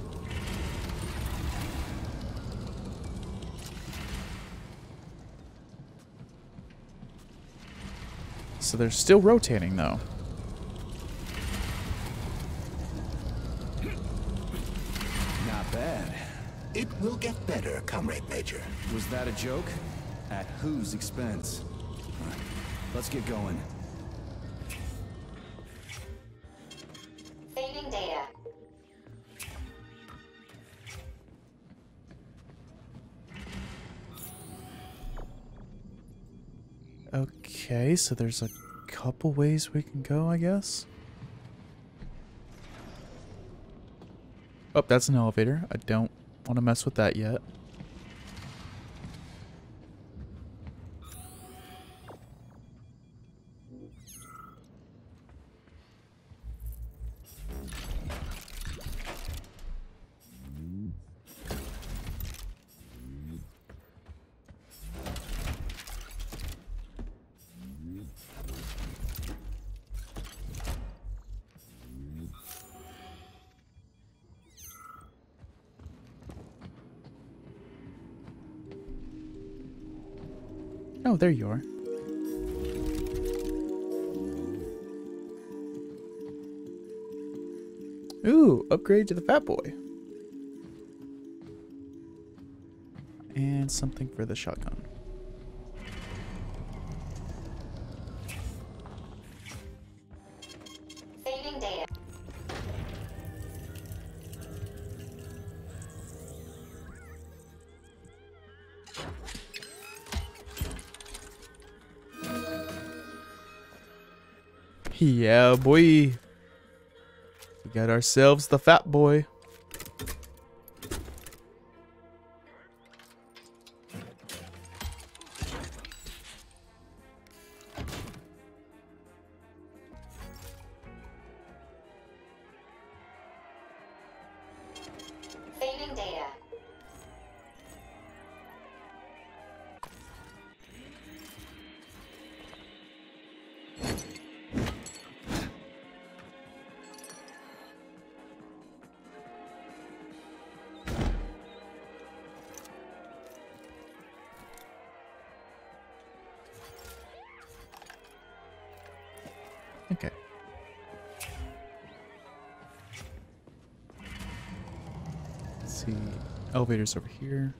So they're still rotating though. Bad. It will get better, Comrade Major. Was that a joke? At whose expense? Right. Let's get going. Saving data. Okay, so there's a couple ways we can go, I guess. Oh, that's an elevator. I don't want to mess with that yet. Oh, there you are. Ooh, upgrade to the Fat Boy. And something for the shotgun. Saving data. Yeah, boy. We got ourselves the Fat Boy. Saving data. Okay. Let's see. Elevator's over here.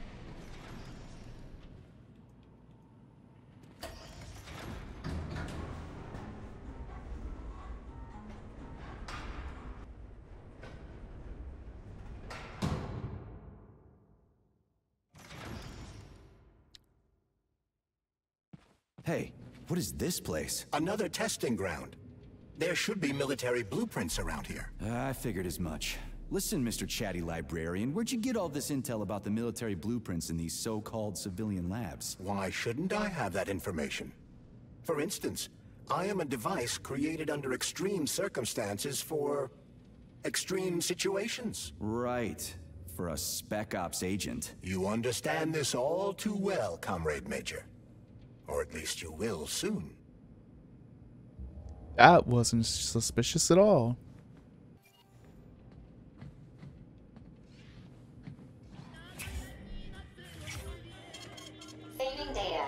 Hey, what is this place? Another testing ground. There should be military blueprints around here. Uh, I figured as much. Listen, Mister Chatty Librarian, where'd you get all this intel about the military blueprints in these so-called civilian labs? Why shouldn't I have that information? For instance, I am a device created under extreme circumstances for extreme situations. Right. For a Spec Ops agent. You understand this all too well, Comrade Major. Or at least you will soon. That wasn't suspicious at all. Saving data.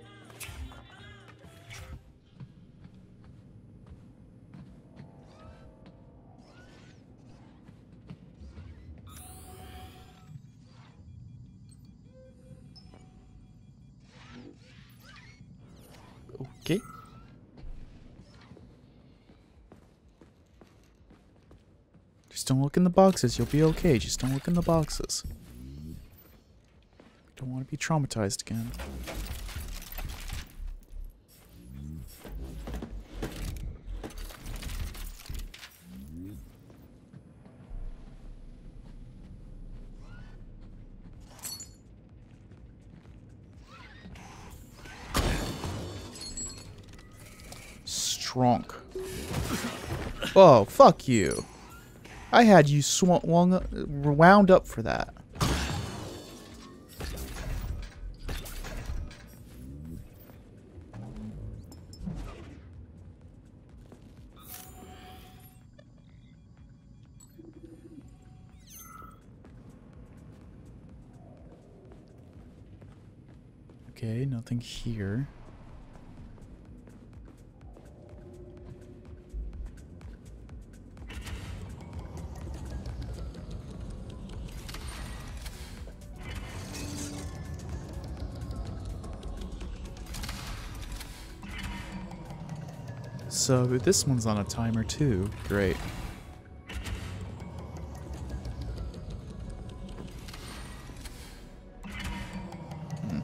Okay. Just don't look in the boxes. You'll be okay. Just don't look in the boxes. Don't want to be traumatized again. Strong. Oh, fuck you. I had you swung, wound up for that. Okay, nothing here. So this one's on a timer too. Great. Hmm.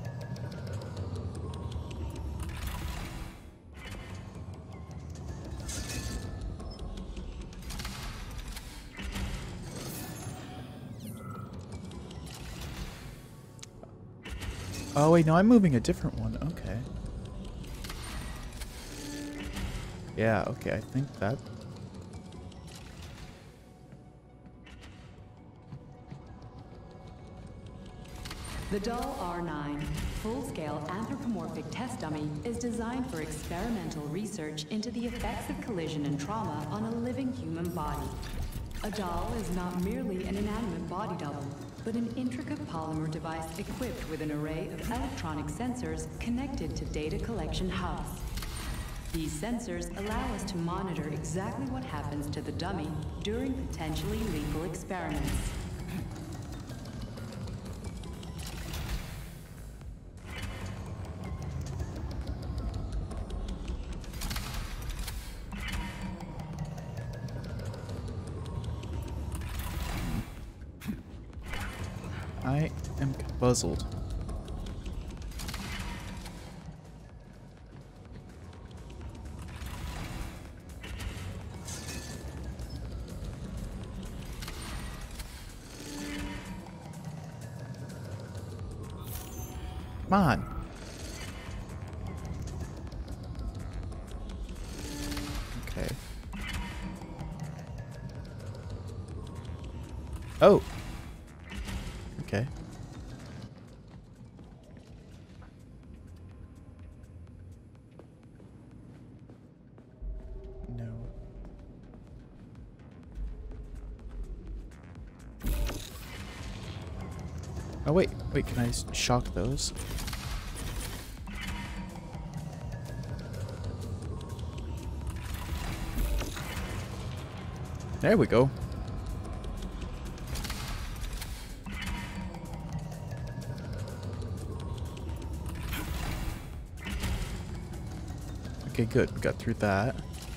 Oh wait, no, I'm moving a different one. Okay. Yeah, okay, I think that... The Doll R nine, full-scale anthropomorphic test dummy, is designed for experimental research into the effects of collision and trauma on a living human body. A doll is not merely an inanimate body double, but an intricate polymer device equipped with an array of electronic sensors connected to data collection hubs. These sensors allow us to monitor exactly what happens to the dummy during potentially lethal experiments. I am puzzled. Come on. Okay. Oh. Okay. No. Oh wait, wait, can I s- shock those? There we go. Okay, good. We got through that.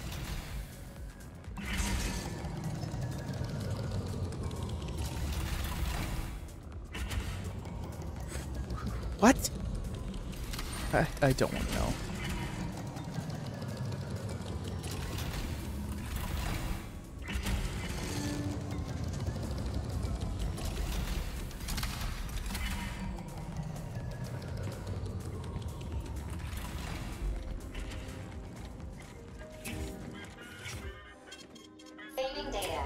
What? I, I don't want to know. Saving data.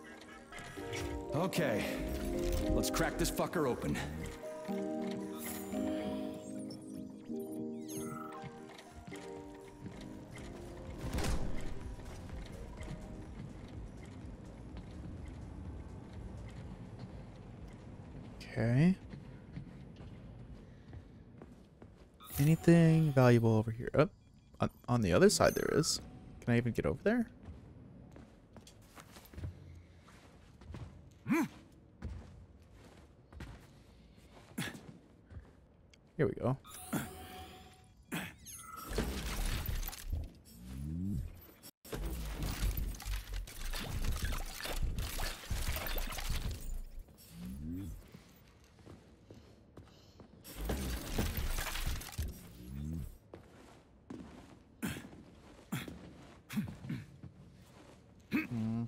Okay, let's crack this fucker open. Okay. Anything valuable over here? Oh, on, on the other side there is. Can I even get over there? Here we go. Hmm.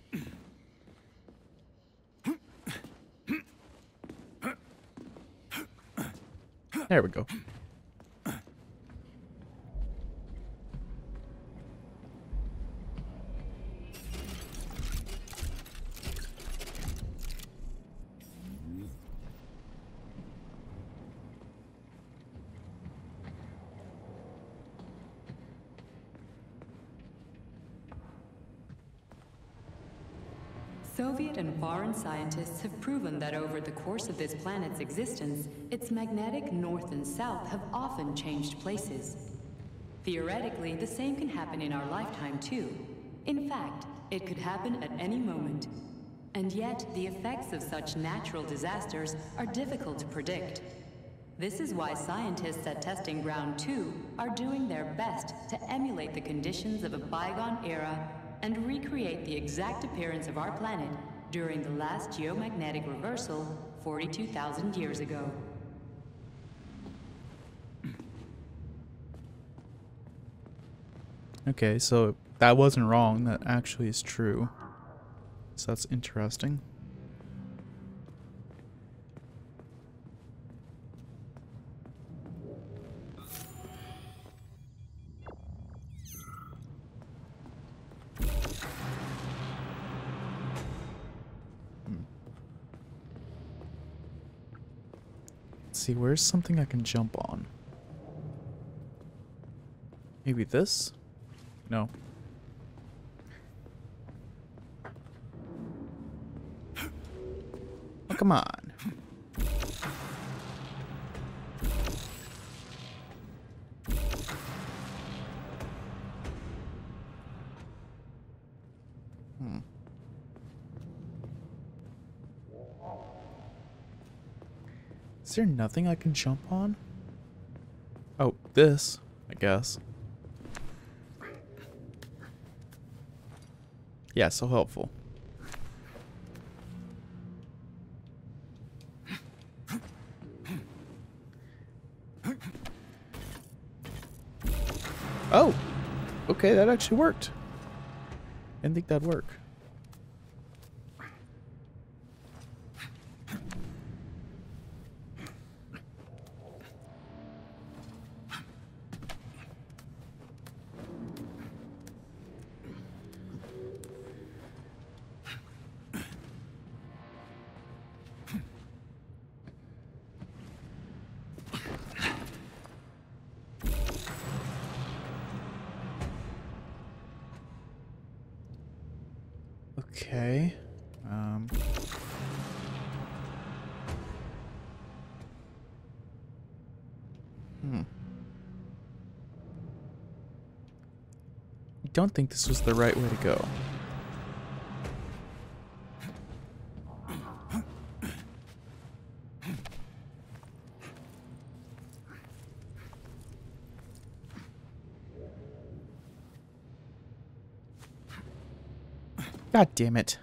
There we go. Soviet and foreign scientists have proven that over the course of this planet's existence, its magnetic north and south have often changed places. Theoretically, the same can happen in our lifetime too. In fact, it could happen at any moment. And yet, the effects of such natural disasters are difficult to predict. This is why scientists at Testing Ground two are doing their best to emulate the conditions of a bygone era and recreate the exact appearance of our planet during the last geomagnetic reversal forty-two thousand years ago. Okay, so that wasn't wrong. That actually is true. So that's interesting. Let's see, where's something I can jump on? Maybe this? No. Oh, come on. Hmm. Is there nothing I can jump on? Oh, this, I guess. Yeah, so helpful. Oh! Okay, that actually worked. Didn't think that'd work. Okay. Um. Hmm. I don't think this was the right way to go. God damn it.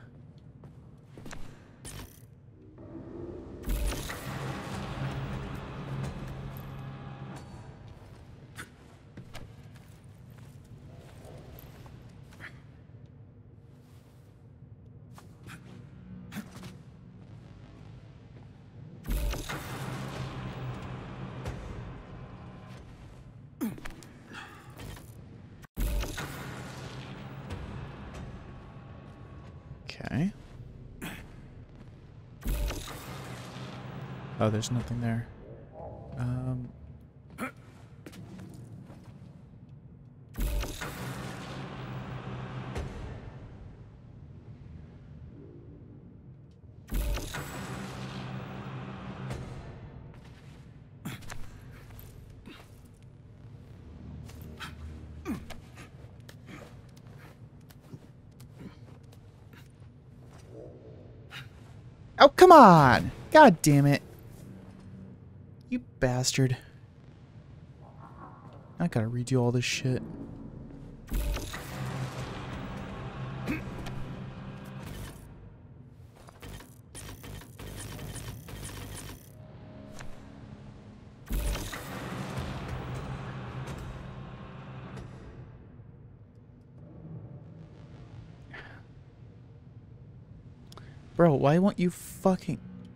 Okay. Oh, there's nothing there. Um. Oh, come on! God damn it. You bastard. I gotta redo all this shit. Bro, why won't you fucking...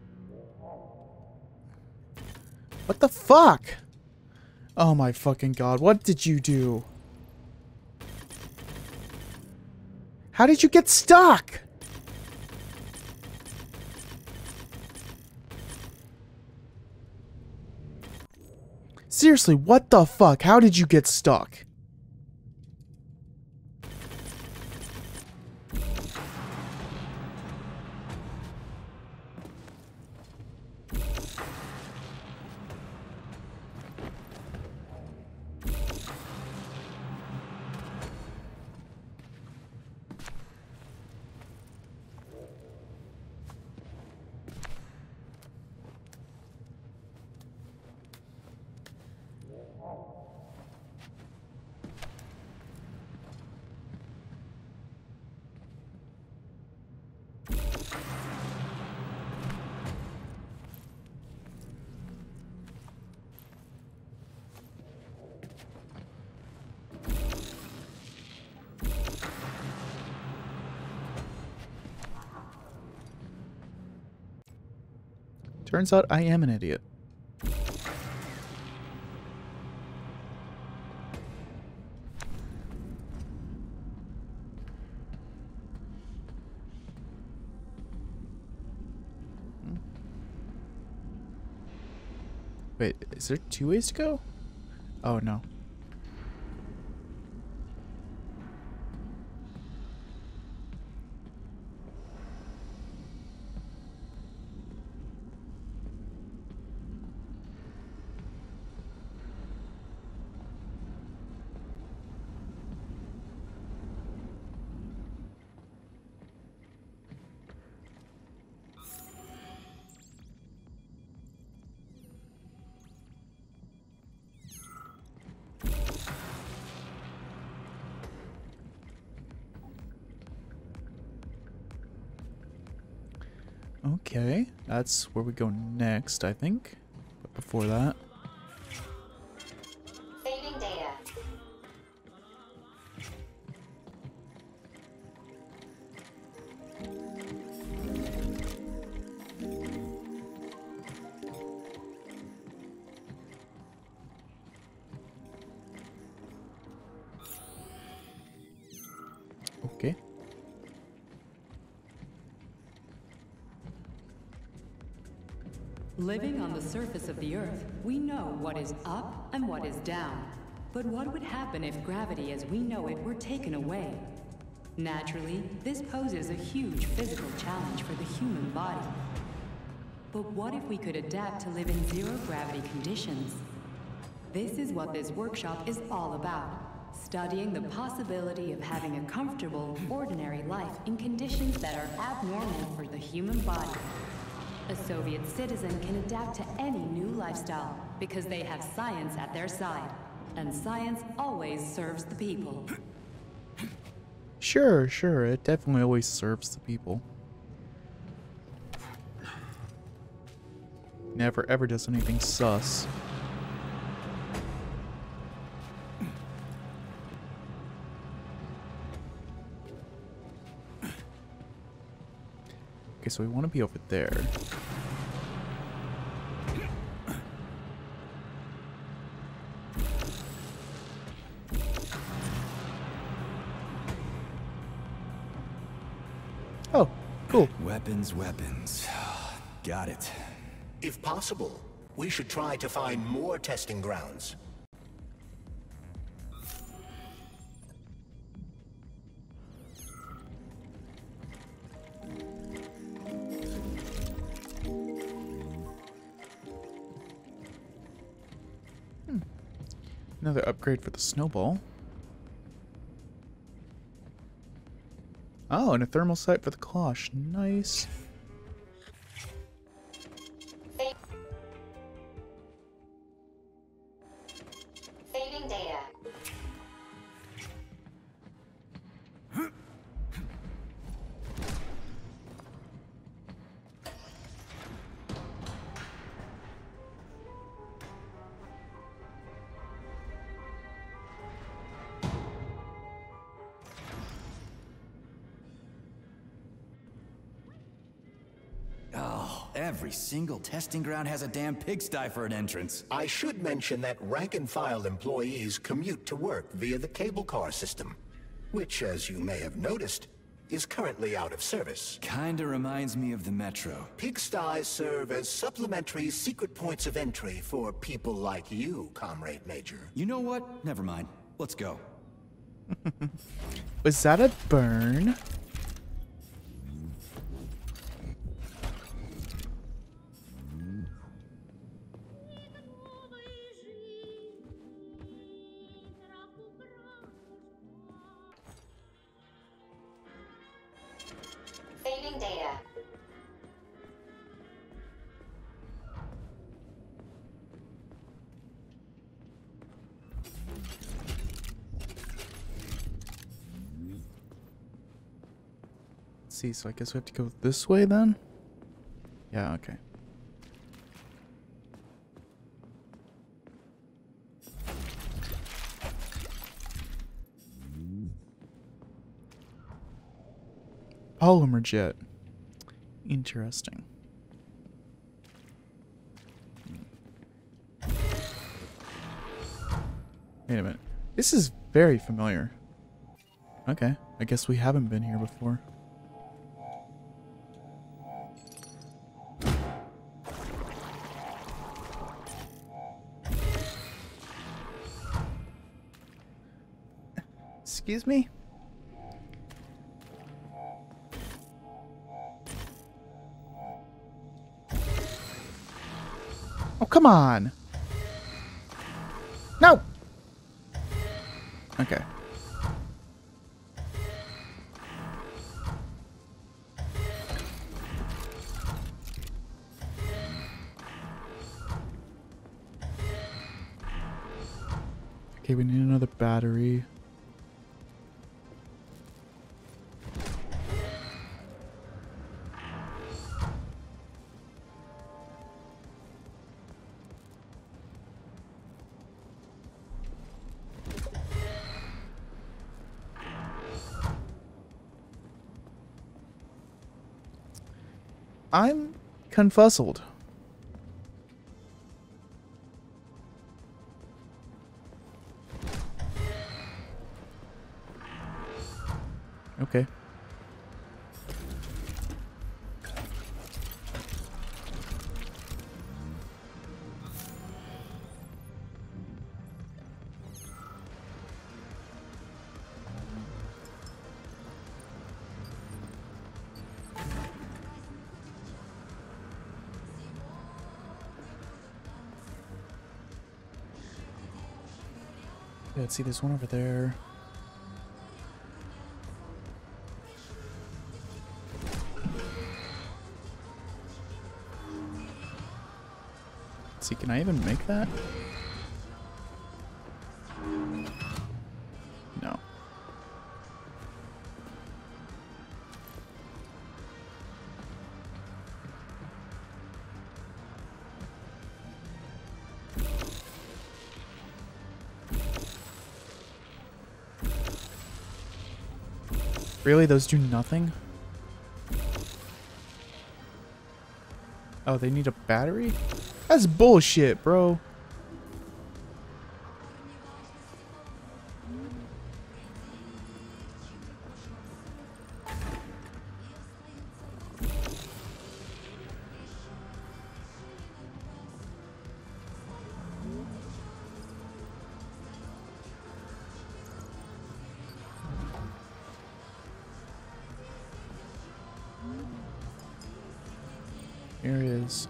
What the fuck? Oh my fucking god, what did you do? How did you get stuck? Seriously, what the fuck? How did you get stuck? Turns out I am an idiot. Wait, is there two ways to go? Oh, no. Okay, that's where we go next, I think. But before that... Saving data. Okay. Living on the surface of the Earth, we know what is up and what is down. But what would happen if gravity as we know it were taken away? Naturally, this poses a huge physical challenge for the human body. But what if we could adapt to live in zero-gravity conditions? This is what this workshop is all about. Studying the possibility of having a comfortable, ordinary life in conditions that are abnormal for the human body. A Soviet citizen can adapt to any new lifestyle because they have science at their side. And science always serves the people. Sure, sure, it definitely always serves the people. Never ever does anything sus. Okay, so we want to be over there. Oh, cool. Weapons, weapons. Got it. If possible, we should try to find more testing grounds. Hmm. Another upgrade for the snowball. Oh, and a thermal sight for the cloche. Nice. Saving data. Every single testing ground has a damn pigsty for an entrance. I should mention that rank-and-file employees commute to work via the cable car system, which, as you may have noticed, is currently out of service. Kinda reminds me of the Metro. Pigsties serve as supplementary secret points of entry for people like you, Comrade Major. You know what? Never mind. Let's go. Was that a burn? Saving data. Let's see, so I guess we have to go this way then? Yeah, okay. Polymer jet. Interesting. Wait a minute. This is very familiar. Okay, I guess we haven't been here before. Excuse me? Oh, come on. No. Okay. Okay, we need another battery. I'm confuzzled. Okay. Yeah, let's see, there's one over there. Let's see, can I even make that? No. Really? Those do nothing? Oh, they need a battery? That's bullshit, bro. Here it is.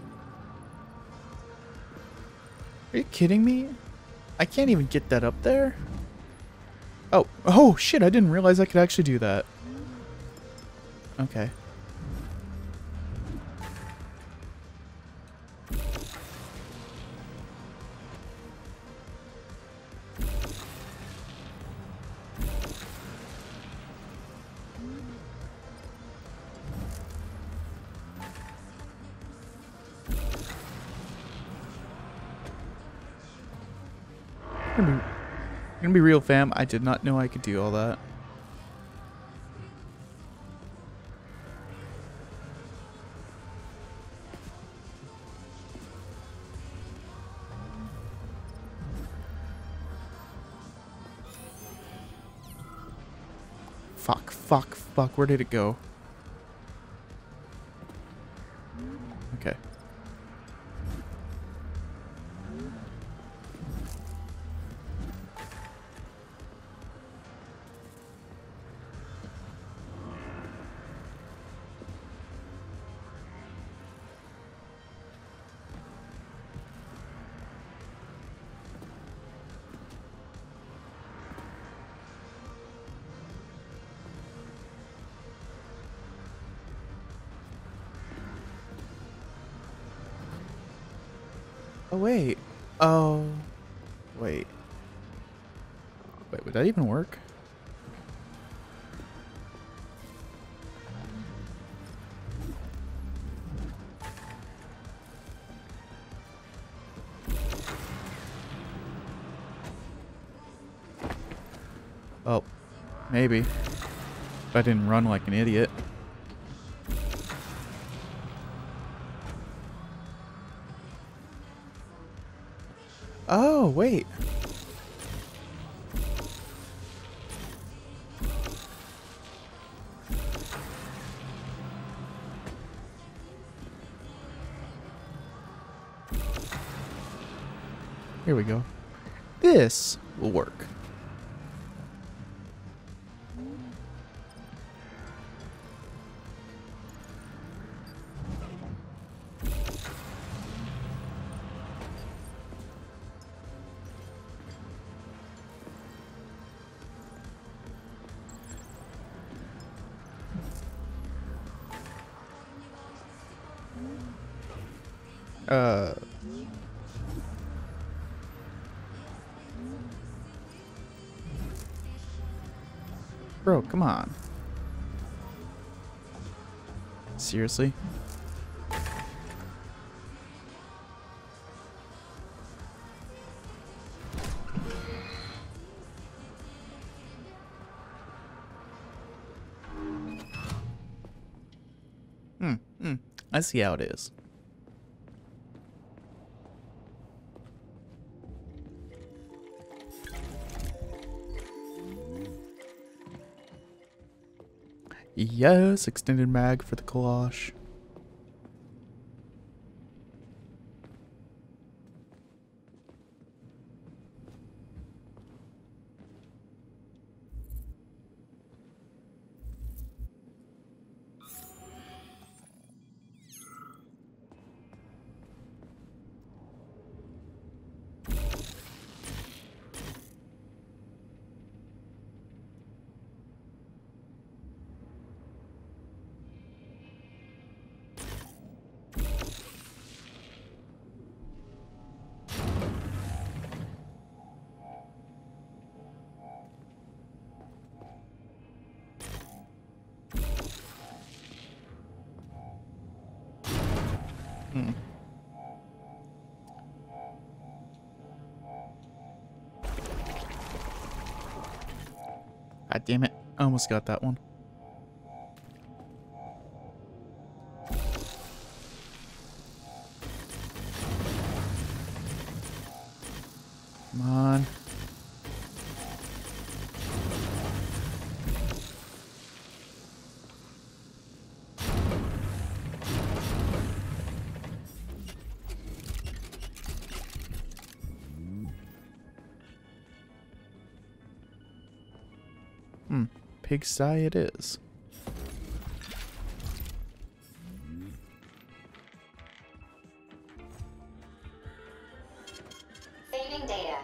Are you kidding me? I can't even get that up there? Oh, oh shit, I didn't realize I could actually do that. Okay. Gonna be, gonna be real, fam. I did not know I could do all that. Fuck, fuck, fuck. Where did it go? Okay. Oh, wait. Oh. Wait. Wait, would that even work? Oh. Maybe. If I didn't run like an idiot. Oh, wait. Here we go. This will work. Uh. Bro, come on. Seriously? Hmm, hmm. I see how it is. Yes, extended mag for the Kalash. Hmm. God damn it. I almost got that one. Come on. Hmm. Pigsty it is. Saving data.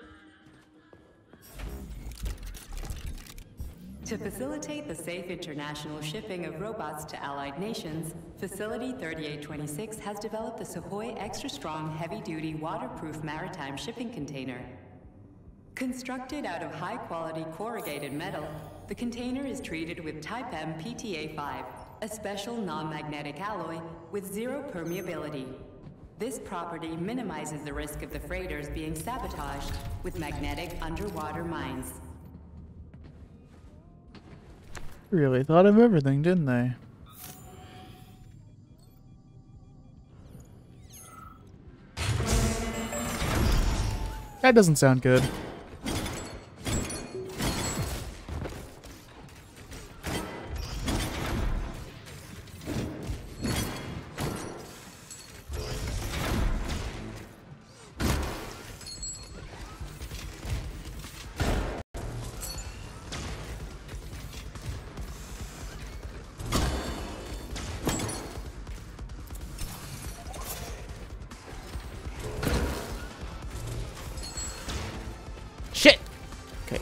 To facilitate the safe international shipping of robots to allied nations, Facility thirty-eight twenty-six has developed the Sehoy Extra Strong Heavy-Duty Waterproof Maritime Shipping Container. Constructed out of high-quality corrugated metal, the container is treated with Type M P T A five, a special non-magnetic alloy with zero permeability. This property minimizes the risk of the freighters being sabotaged with magnetic underwater mines. Really thought of everything, didn't they? That doesn't sound good. Shit! Okay.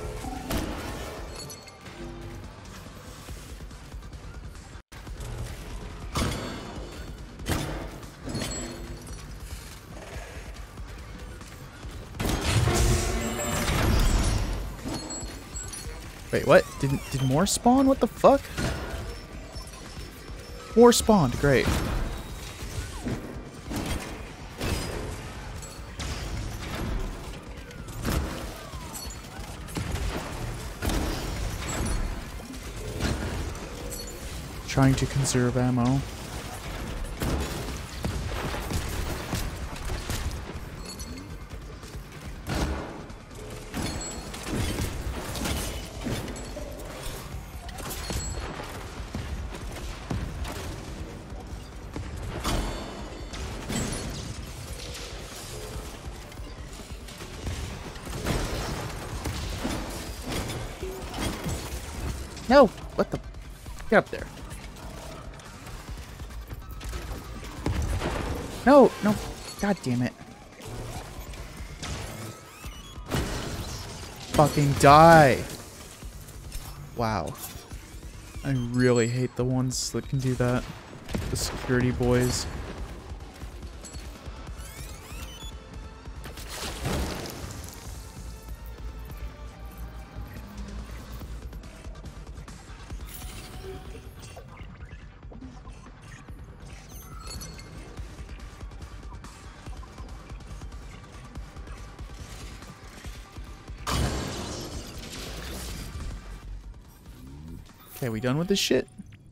Wait, what? Did, did more spawn? What the fuck? More spawned, great. Trying to conserve ammo. No! What the? Get up there. No, no. God damn it. Fucking die. Wow. I really hate the ones that can do that. The security boys. Okay, we done with this shit?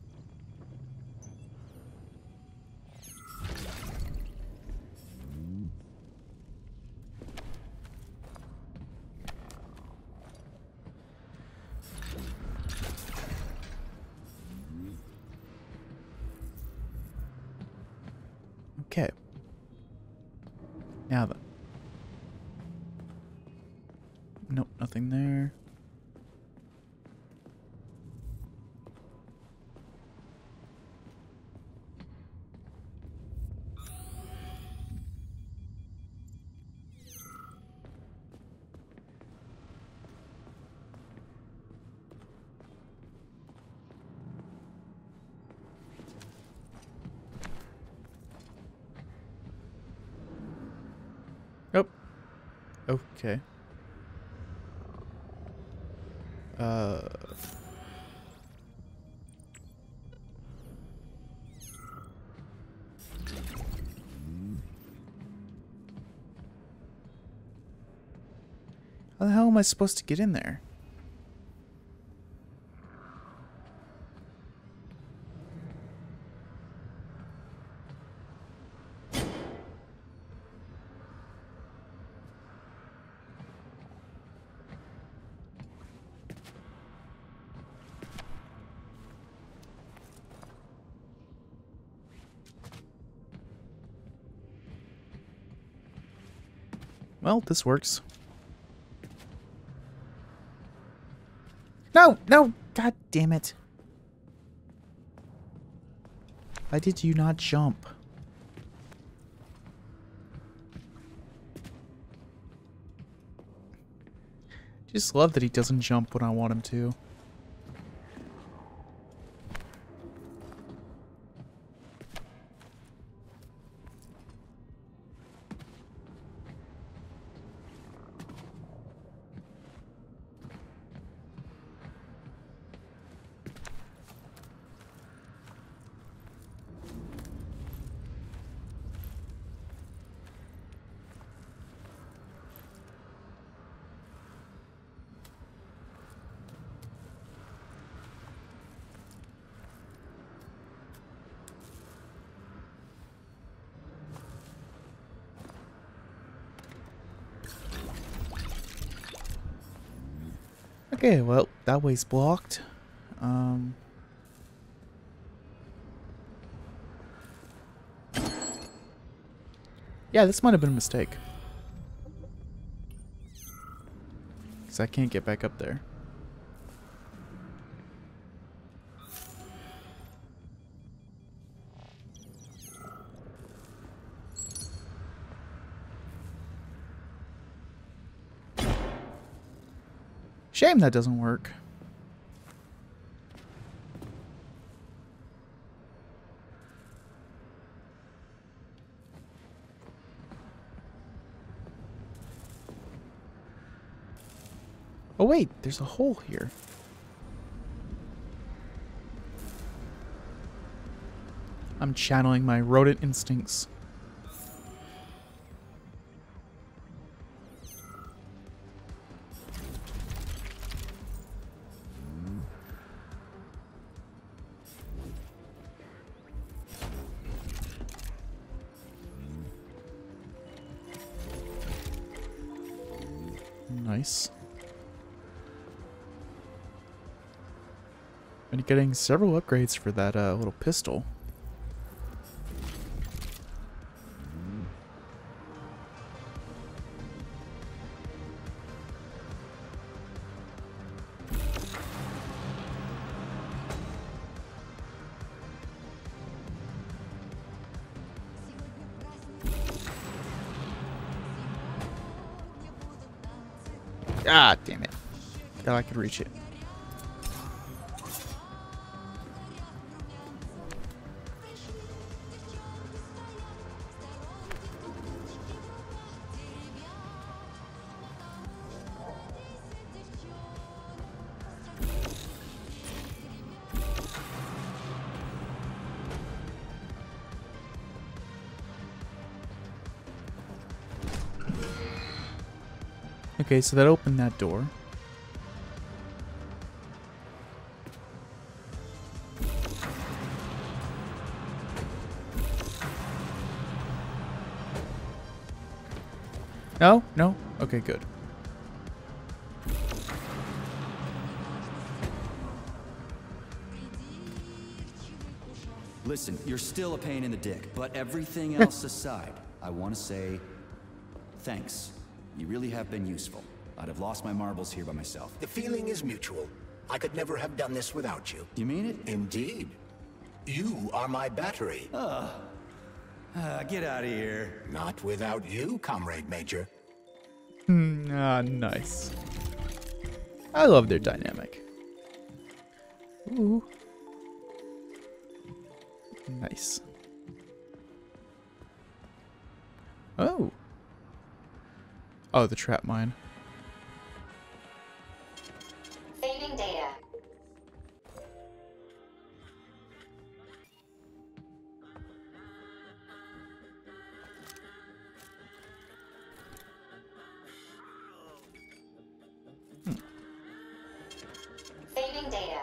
Okay. Now then. Nope, nothing there. Nope. Okay. Uh. How the hell am I supposed to get in there? Well, this works. No, no, god damn it. Why did you not jump? Just love that he doesn't jump when I want him to. Okay, well, that way's blocked. Um, yeah, this might have been a mistake. Because I can't get back up there. Shame that doesn't work. Oh wait, there's a hole here. I'm channeling my rodent instincts. Nice. And getting several upgrades for that uh, little pistol. Ah, damn it. Thought I could reach it. Okay, so that opened that door. No? No? Okay, good. Listen, you're still a pain in the dick, but everything else aside, I want to say thanks. You really have been useful. I'd have lost my marbles here by myself. The feeling is mutual. I could never have done this without you. You mean it? Indeed. You are my battery. Ugh. Uh, get out of here. Not without you, Comrade Major. Hmm, ah, nice. I love their dynamic. Ooh. Nice. Oh. Oh, the trap mine. Saving data. Saving data.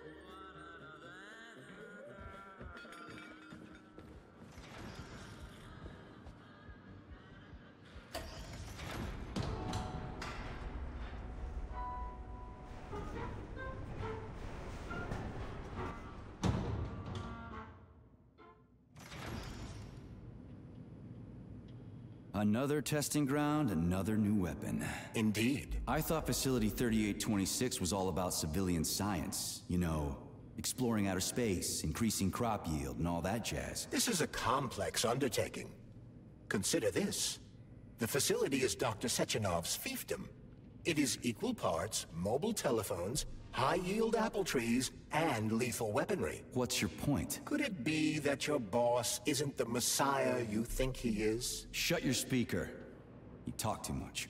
Another testing ground, another new weapon. Indeed. I thought Facility thirty-eight twenty-six was all about civilian science. You know, exploring outer space, increasing crop yield, and all that jazz. This is a complex undertaking. Consider this. The facility is Doctor Sechenov's fiefdom. It is equal parts mobile telephones, high-yield apple trees, and lethal weaponry. What's your point? Could it be that your boss isn't the messiah you think he is? Shut your speaker. You talk too much.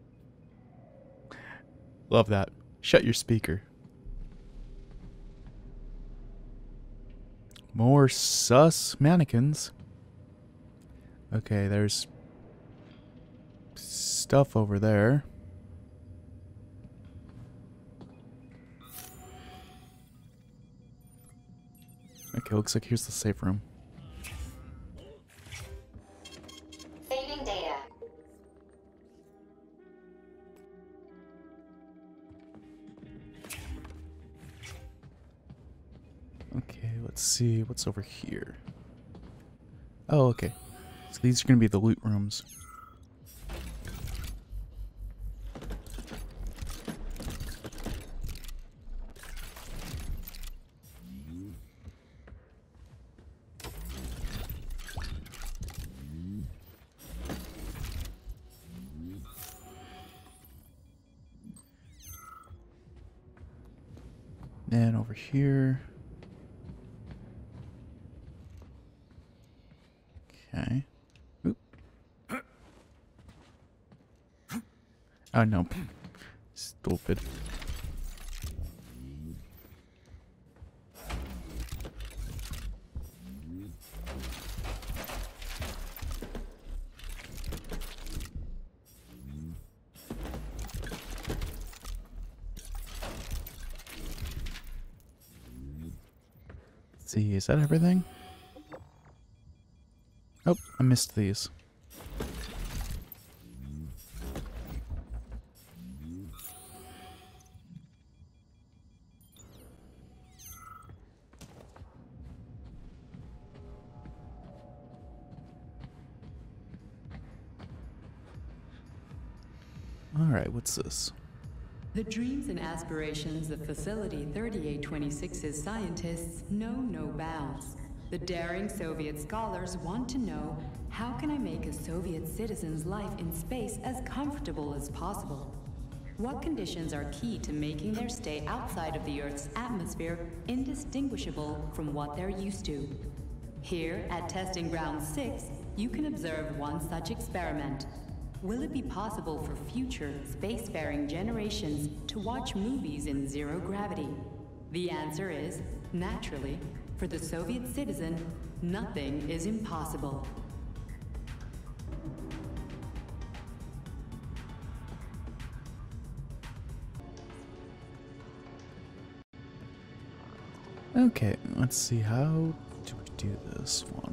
Love that. Shut your speaker. More sus mannequins. Okay, there's stuff over there. Okay, looks like here's the safe room. Saving data. Okay, let's see what's over here. Oh, okay. So these are going to be the loot rooms. And over here. Okay. Oop. Oh no. Stupid. See, is that everything? Oh, I missed these. All right, what's this? The dreams and aspirations of Facility thirty-eight twenty-six's scientists know no bounds. The daring Soviet scholars want to know, how can I make a Soviet citizen's life in space as comfortable as possible? What conditions are key to making their stay outside of the Earth's atmosphere indistinguishable from what they're used to? Here at Testing Ground six, you can observe one such experiment. Will it be possible for future spacefaring generations to watch movies in zero gravity? The answer is, naturally, for the Soviet citizen, nothing is impossible. Okay, let's see, how do we do this one?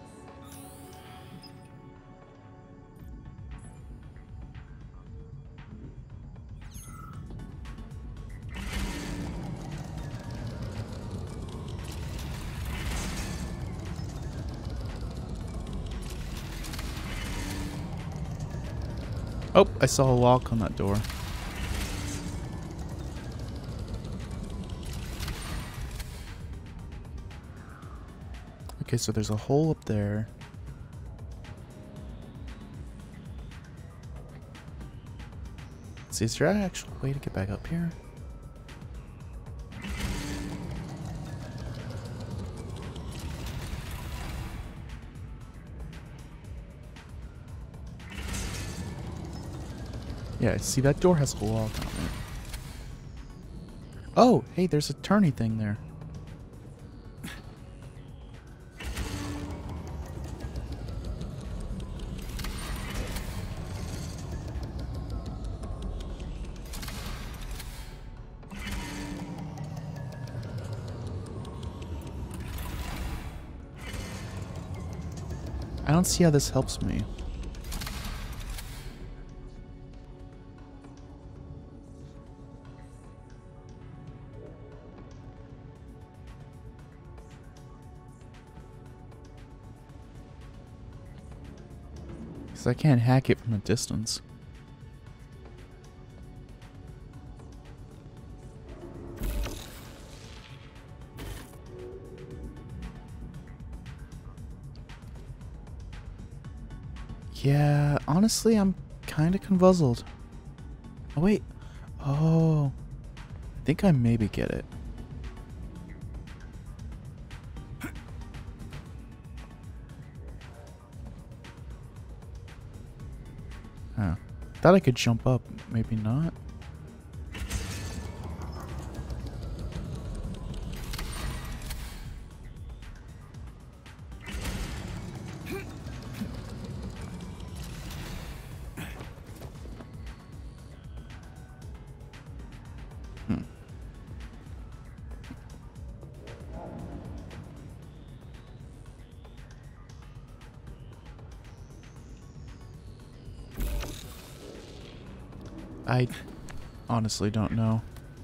Oh, I saw a lock on that door. Okay, so there's a hole up there. Let's see, is there an actual way to get back up here? Yeah, see, that door has a lock on it. Oh, hey, there's a turny thing there. don't see how this helps me. Because I can't hack it from a distance. Yeah, honestly, I'm kind of confuzzled. Oh, wait. Oh. I think I maybe get it. Huh. Thought I could jump up. Maybe not. I honestly don't know.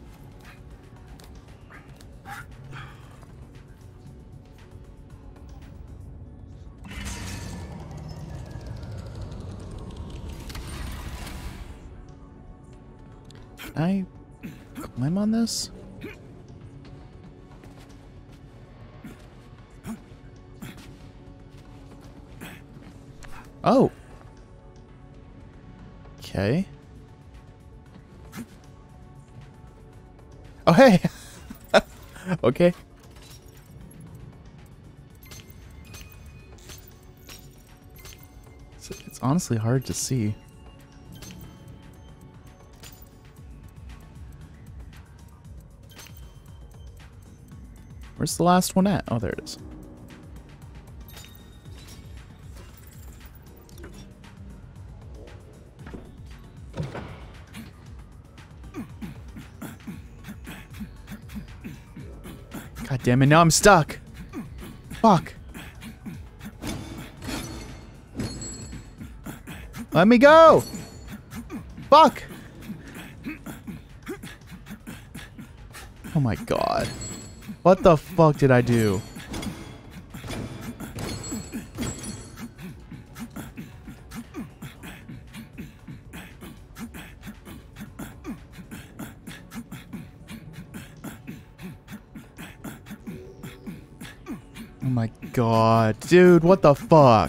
Can I climb on this? Oh. Okay. Oh, hey! Okay. It's, it's honestly hard to see. Where's the last one at? Oh, there it is. God damn it, now I'm stuck. Fuck. Let me go. Fuck. Oh my god. What the fuck did I do? Oh my god, dude, what the fuck?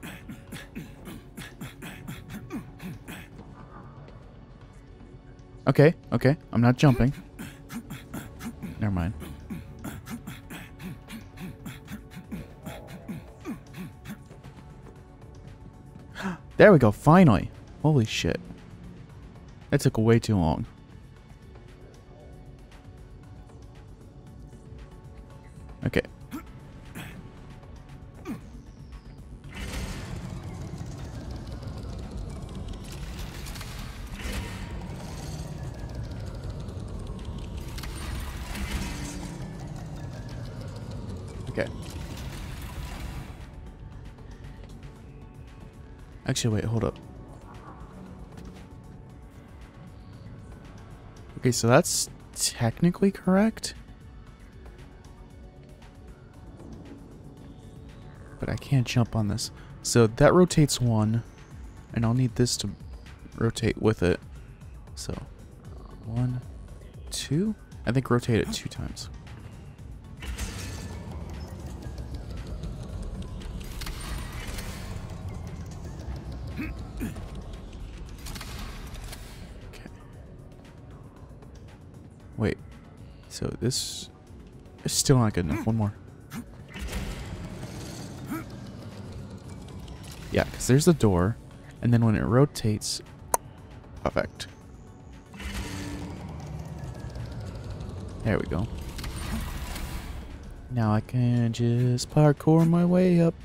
Okay, okay, I'm not jumping. Never mind. There we go, finally. Holy shit. That took way too long. Okay. Okay. Actually, wait, hold up. Okay, so that's technically correct. But I can't jump on this. So that rotates one, and I'll need this to rotate with it. So, one, two. I think rotate it two times. Wait, so this is still not good enough. One more. Yeah, because there's the door, and then when it rotates, perfect. There we go. Now I can just parkour my way up.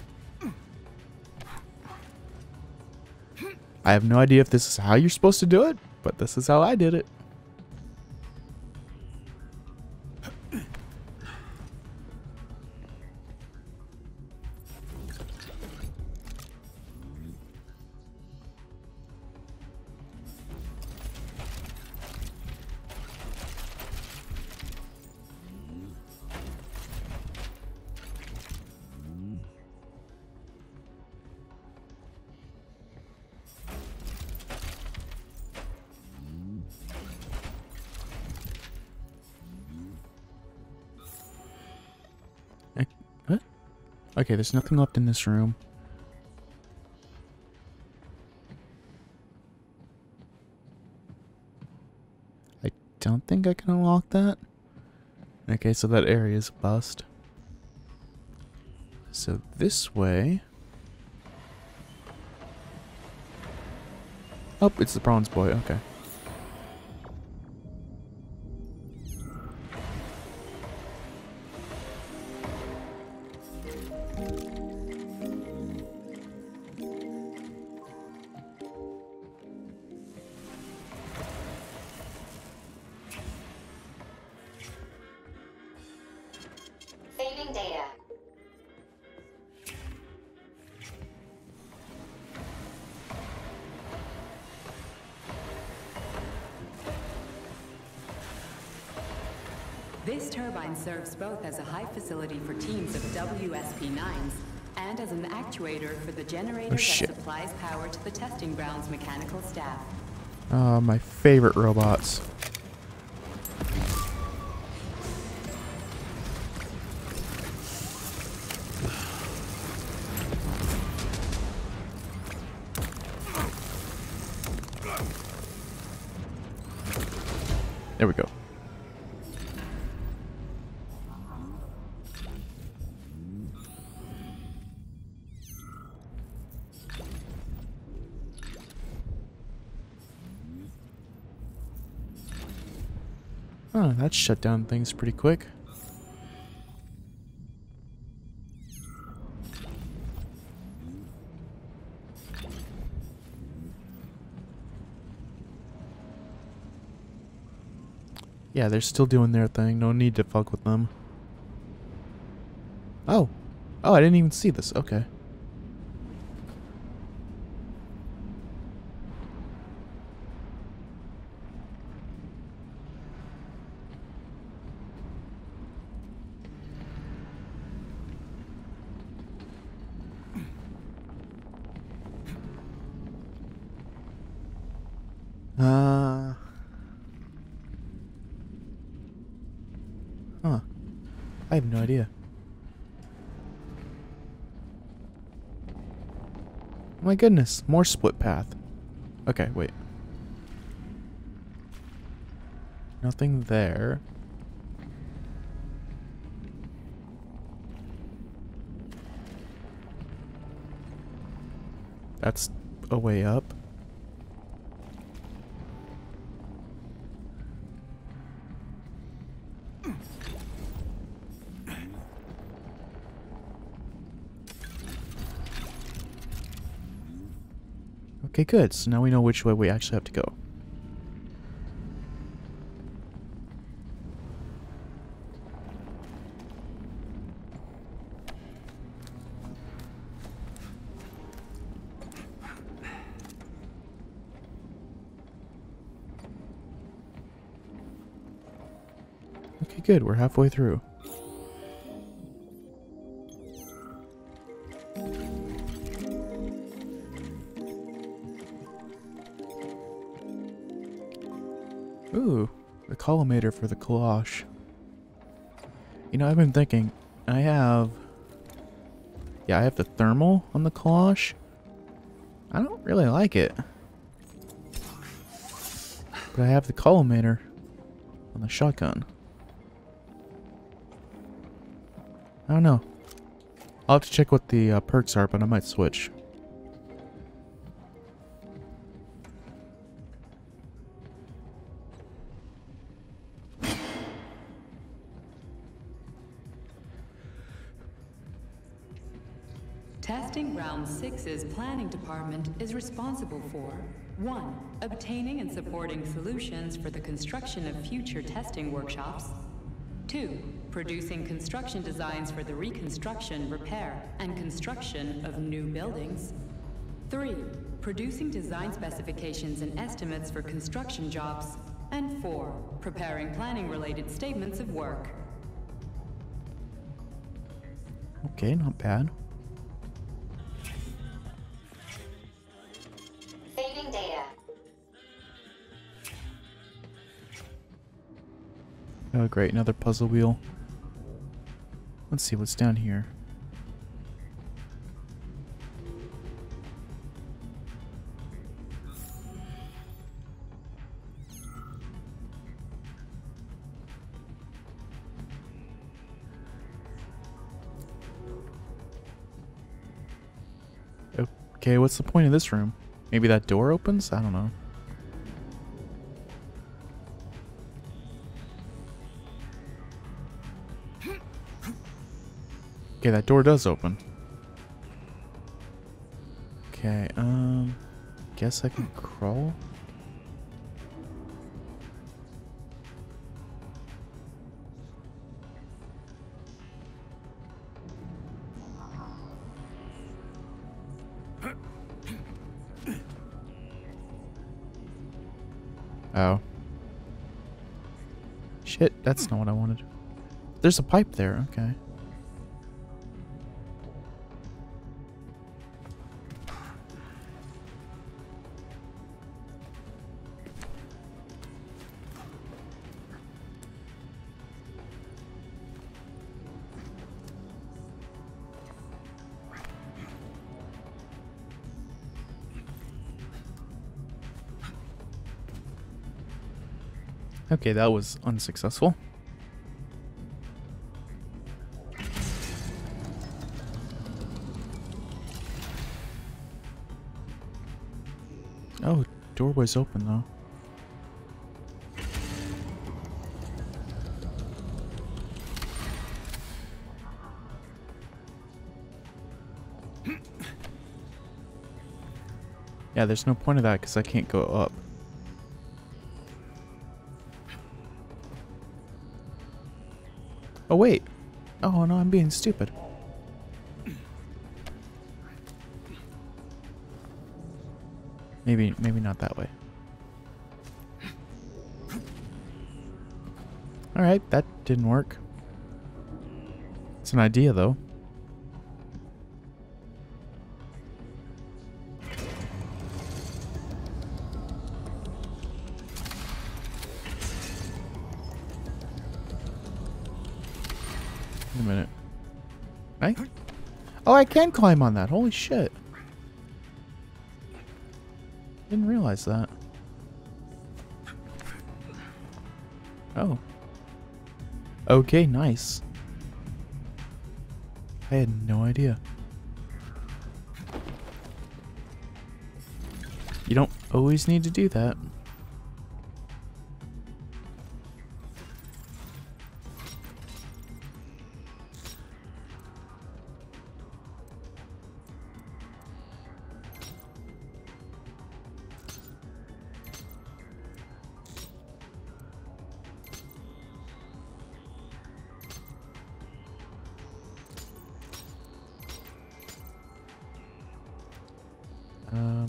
I have no idea if this is how you're supposed to do it, but this is how I did it. Okay, there's nothing left in this room. I don't think I can unlock that. Okay, so that area is bust. So this way... Oh, it's the bronze boy, okay. Saving data. This turbine serves both as a hive facility for teams of W S P nines and as an actuator for the generator Oh, that shit. supplies power to the testing ground's mechanical staff. Uh, my favorite robots. There we go. Oh, that shut down things pretty quick. Yeah, they're still doing their thing. No need to fuck with them. Oh. Oh, I didn't even see this. Okay. Uh... Huh. I have no idea. Oh my goodness, more split path. Okay, wait. Nothing there. That's a way up. Okay, good. So now we know which way we actually have to go. Okay, good. We're halfway through. Ooh, the collimator for the cloche. You know, I've been thinking, I have... Yeah, I have the thermal on the cloche. I don't really like it. But I have the collimator on the shotgun. I don't know. I'll have to check what the uh, perks are, but I might switch. Testing Ground six's planning department is responsible for one. Obtaining and supporting solutions for the construction of future testing workshops. two. Producing construction designs for the reconstruction, repair, and construction of new buildings. three. Producing design specifications and estimates for construction jobs. And four. Preparing planning-related statements of work. Okay, not bad. Saving data. Oh great, another puzzle wheel. Let's see what's down here. Okay, what's the point of this room? Maybe that door opens? I don't know. Okay, that door does open. Okay, um... guess I can crawl? Oh. Shit, that's not what I wanted. There's a pipe there, okay. Okay, that was unsuccessful. Oh, doorway's open though. Yeah, there's no point of that because I can't go up. Oh wait. Oh no, I'm being stupid. Maybe, maybe not that way. Alright, that didn't work. It's an idea though. Wait a minute. I? Oh, I can climb on that. Holy shit. Didn't realize that. Oh. Okay, nice. I had no idea. You don't always need to do that. Um,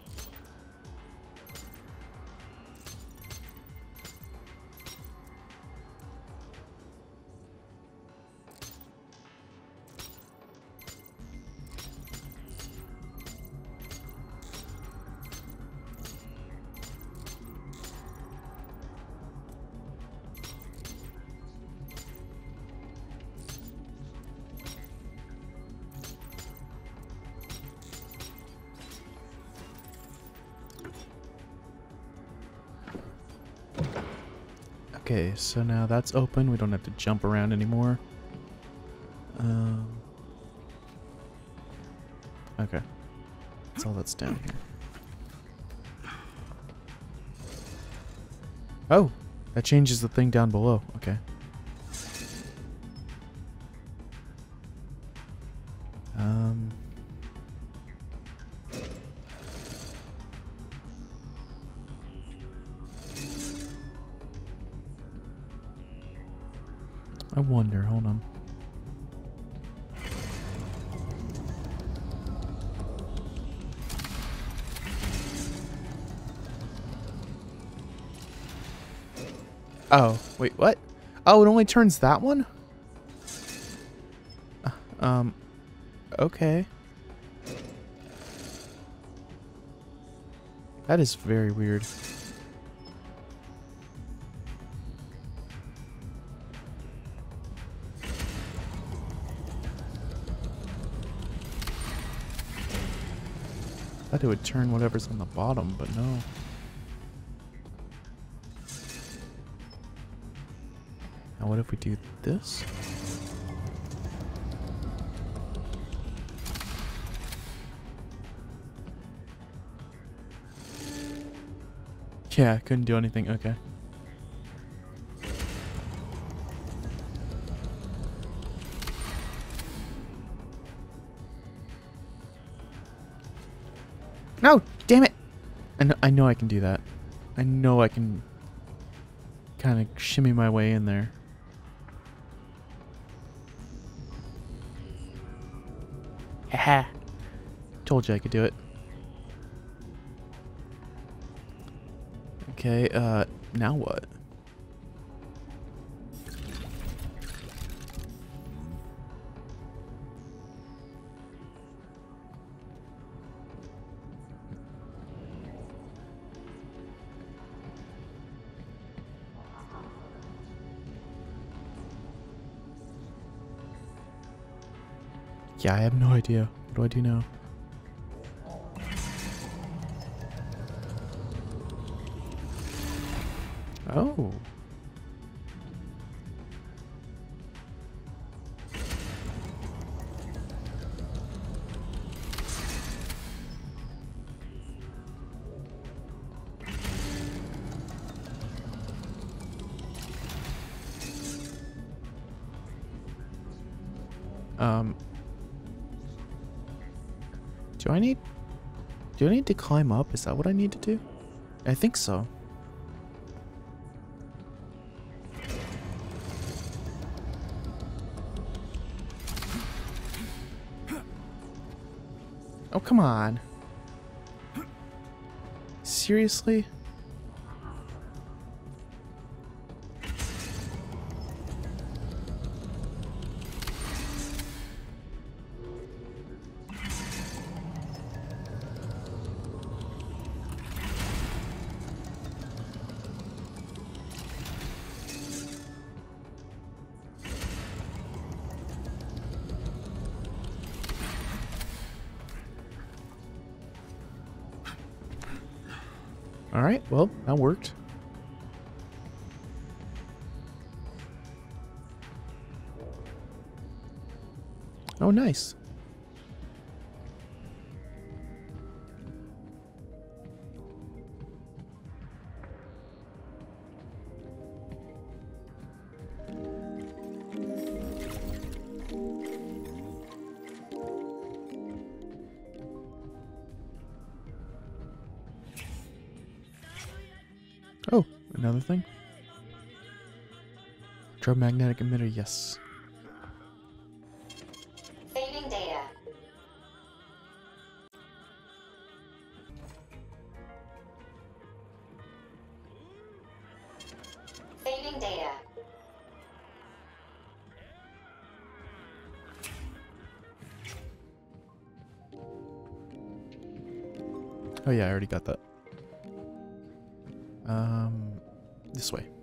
Okay, so now that's open. We don't have to jump around anymore. Um, okay. That's all that's down here. Oh! That changes the thing down below. Okay. Um... I wonder, hold on. Oh, wait, what? Oh, it only turns that one? Uh, um, okay. That is very weird. I thought it would turn whatever's on the bottom, but no. Now what if we do this? Yeah, couldn't do anything. Okay. No, damn it! I know, I know I can do that. I know I can kind of shimmy my way in there. Haha. Told you I could do it. Okay, uh, now what? Yeah, I have no idea. What do I do now? Oh. Um. Do I need... Do I need to climb up? Is that what I need to do? I think so. Oh, come on. Seriously? Alright, well, that worked. Oh, nice. Oh, another thing. Drug magnetic emitter, yes. Saving data. Saving data. Oh yeah, I already got that. Um, this way.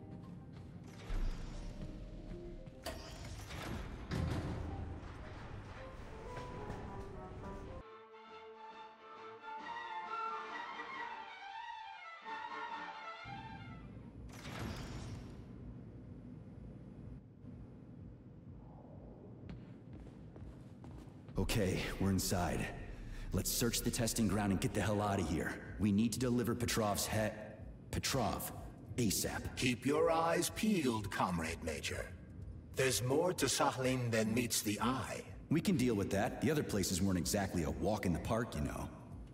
Okay, we're inside. Let's search the testing ground and get the hell out of here. We need to deliver Petrov's he- Petrov, ASAP. Keep your eyes peeled, Comrade Major. There's more to Sakhalin than meets the eye. We can deal with that. The other places weren't exactly a walk in the park, you know.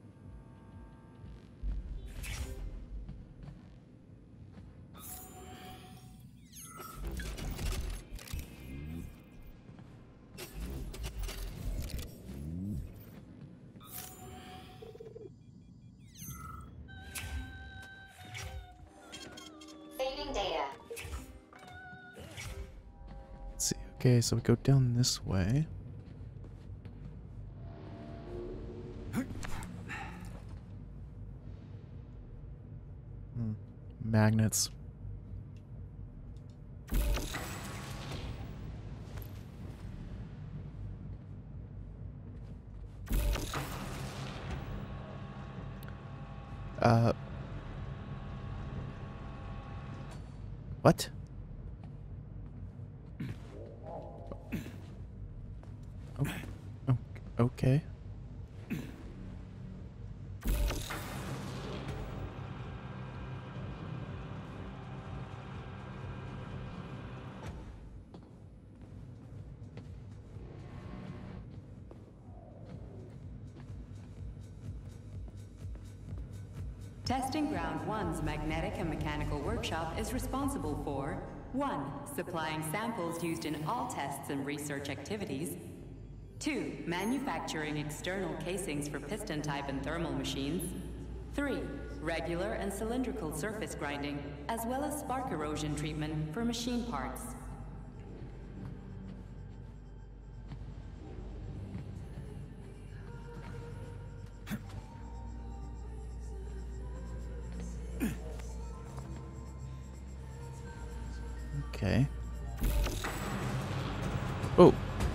Saving data. Let's see. Okay, so we go down this way. Hmm. Magnets. Uh. What? Oh, oh, okay. Testing Ground one's magnetic and mechanical workshop is responsible for one. Supplying samples used in all tests and research activities. two. Manufacturing external casings for piston type and thermal machines. three. Regular and cylindrical surface grinding, as well as spark erosion treatment for machine parts. Okay. Oh.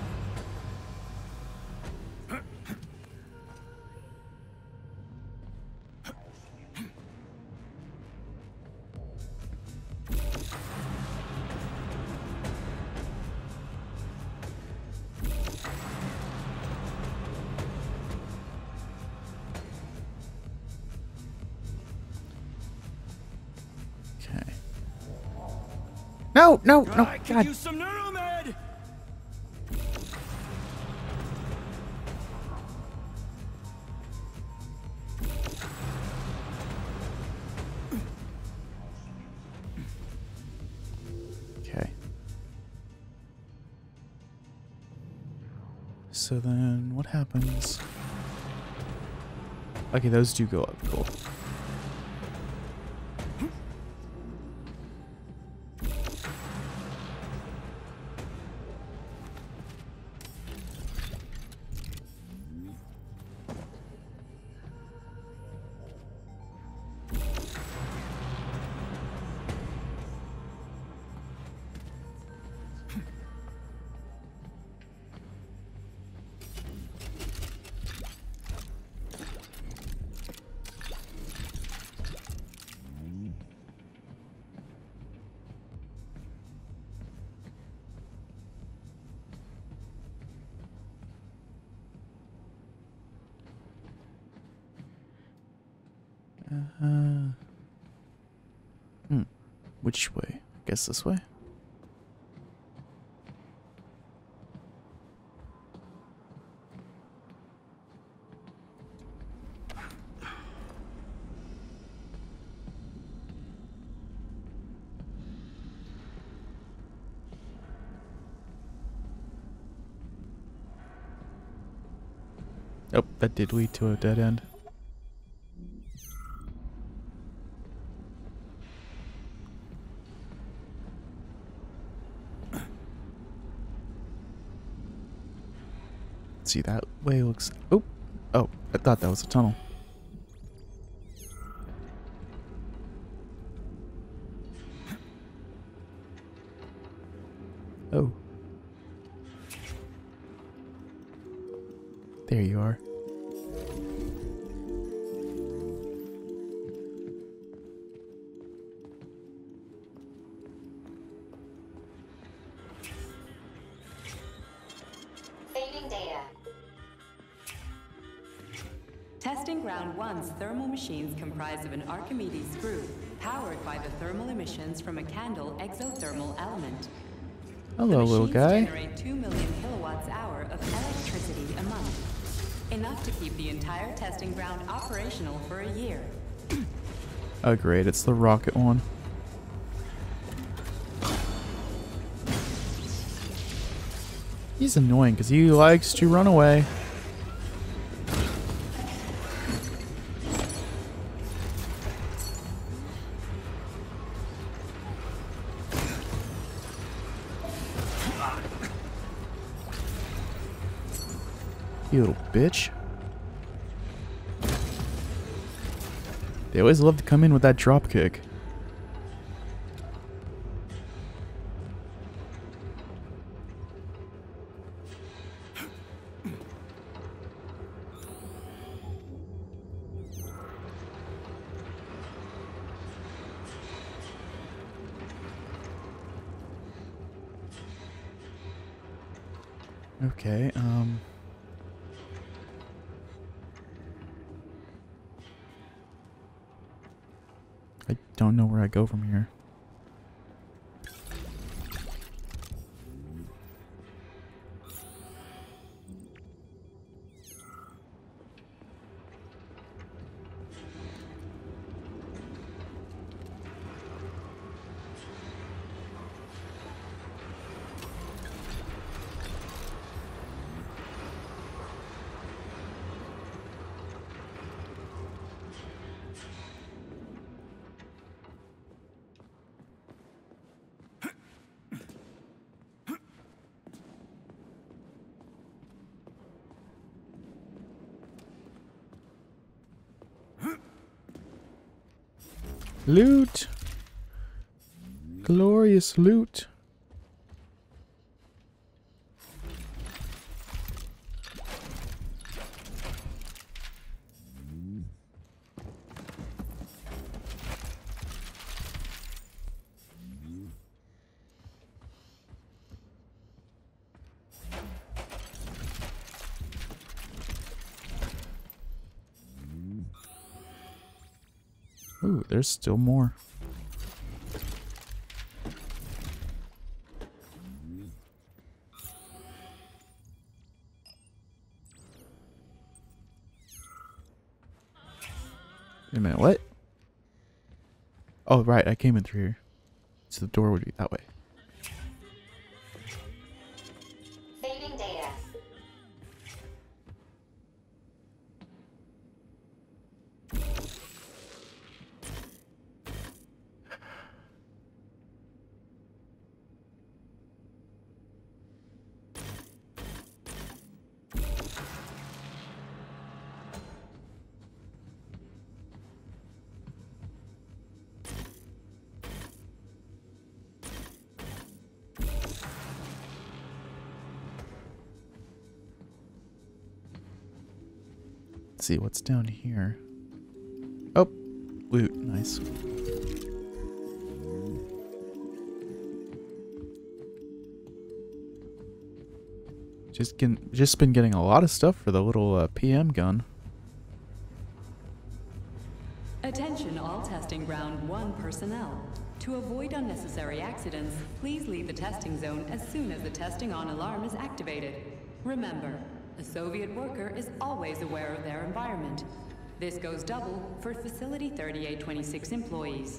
No, no, no, I could God. use some Neuromed! Okay. So then what happens? Okay, those do go up. Cool. Uh, hmm. Which way? I guess this way? Oh, that did lead to a dead end. See, that way looks... Oh, oh, I thought that was a tunnel. Oh. There you are. Saving data. Testing Ground one's thermal machines comprise of an Archimedes screw, powered by the thermal emissions from a Candle exothermal element. Hello, the little machines guy. generate two million kilowatts hour of electricity a month. Enough to keep the entire testing ground operational for a year. Oh, great. It's the rocket one. He's annoying because he likes to run away. You little bitch. They always love to come in with that drop kick. Okay, um... I don't know where I go from here. Loot! Glorious loot! Ooh, there's still more. Wait a minute, what? Oh, right, I came in through here. So the door would be that way. Saving data. Let's see what's down here. Oh, loot, nice. Just getting, just been getting a lot of stuff for the little uh, P M gun. Attention all testing ground one personnel. To avoid unnecessary accidents, please leave the testing zone as soon as the testing on alarm is activated. Remember, a Soviet worker is always aware of their environment. This goes double for Facility thirty-eight twenty-six employees.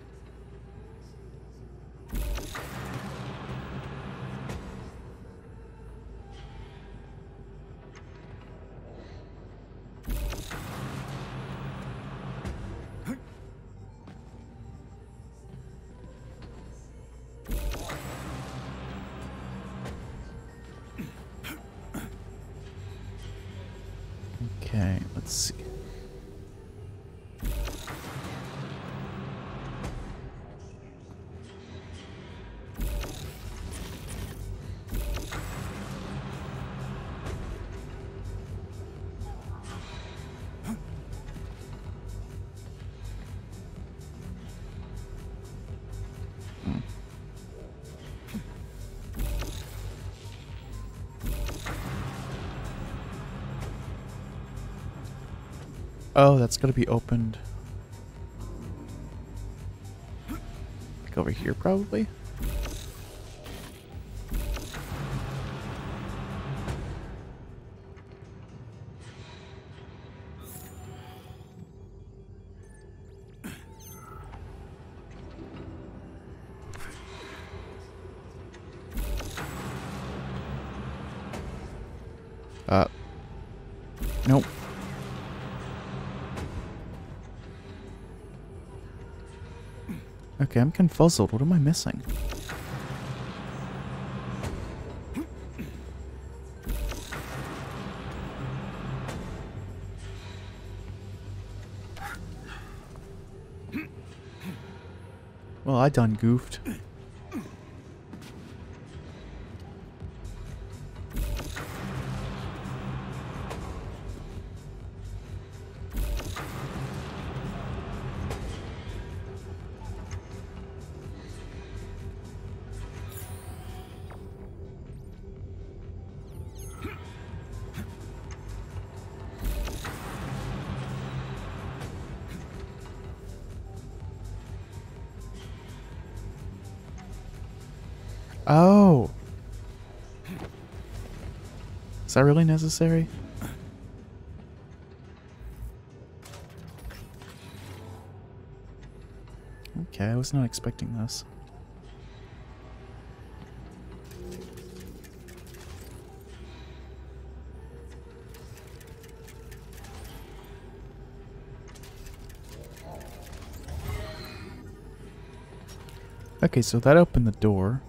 Okay, let's see. Oh, that's gonna be opened. Like over here, probably. Uh. Nope. Okay, I'm confuzzled. What am I missing? Well, I done goofed. Oh. Is that really necessary? Okay, I was not expecting this. Okay, so that opened the door.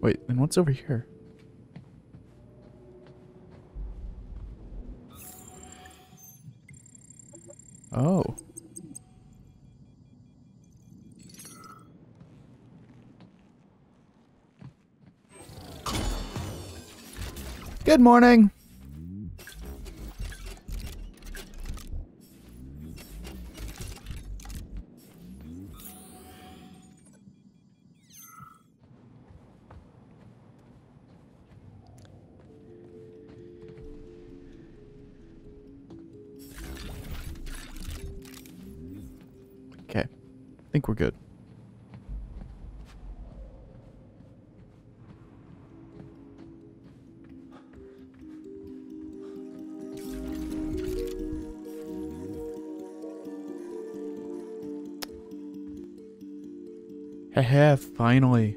Wait, and what's over here? Oh. Good morning. Okay, I think we're good. Haha, finally.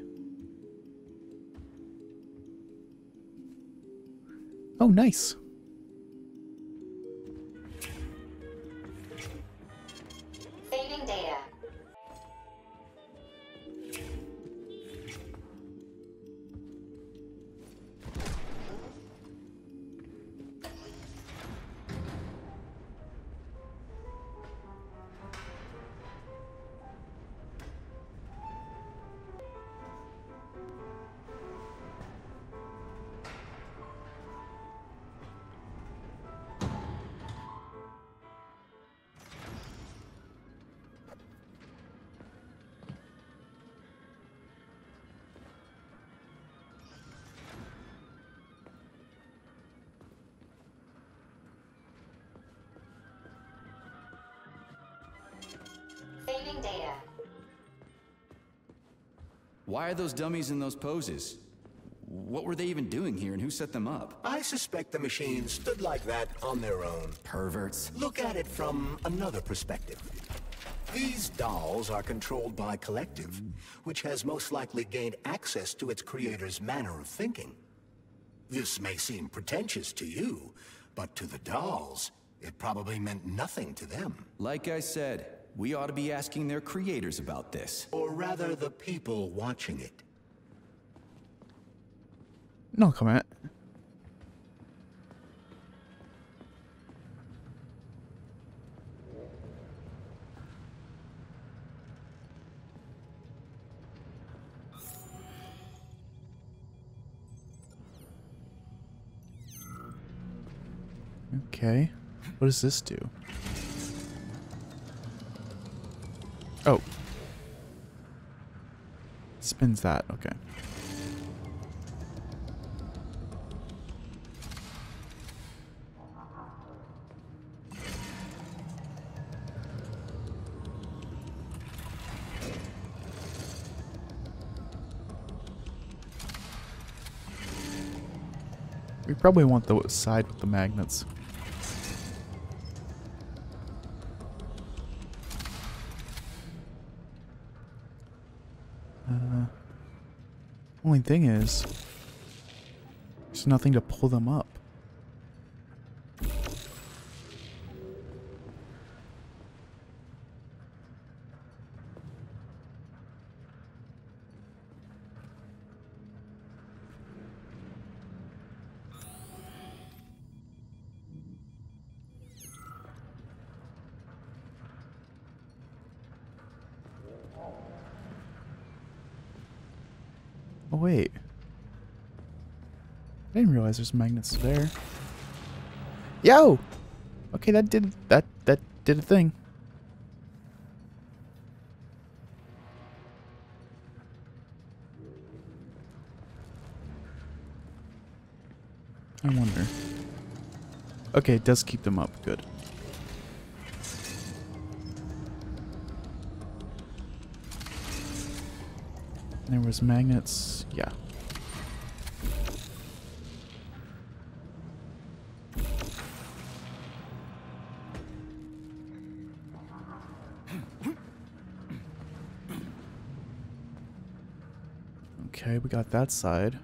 Oh, nice. Saving data. Saving data. Why are those dummies in those poses? What were they even doing here, and who set them up? I suspect the machines stood like that on their own. Perverts. Look at it from another perspective. These dolls are controlled by Collective, which has most likely gained access to its creator's manner of thinking. This may seem pretentious to you, but to the dolls, it probably meant nothing to them. Like I said, we ought to be asking their creators about this. Or rather, the people watching it. No comment. Okay. What does this do? Oh. Spins that. Okay. We probably want the side with the magnets. Uh, only thing is, there's nothing to pull them up. Oh wait, I didn't realize there's magnets there. Yo! Okay, that did that that did a thing. I wonder. Okay, it does keep them up. Good. There was magnets. Yeah. Okay, we got that side.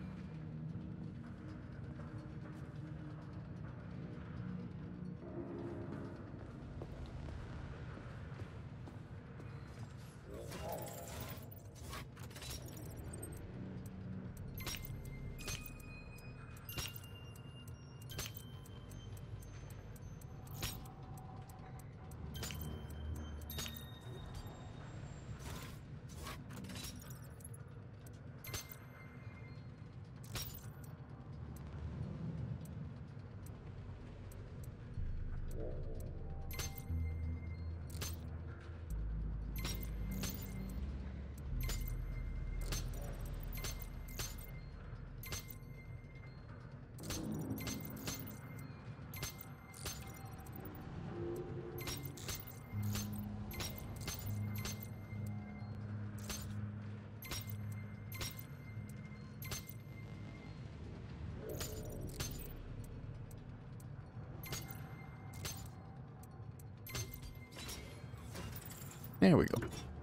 There we go.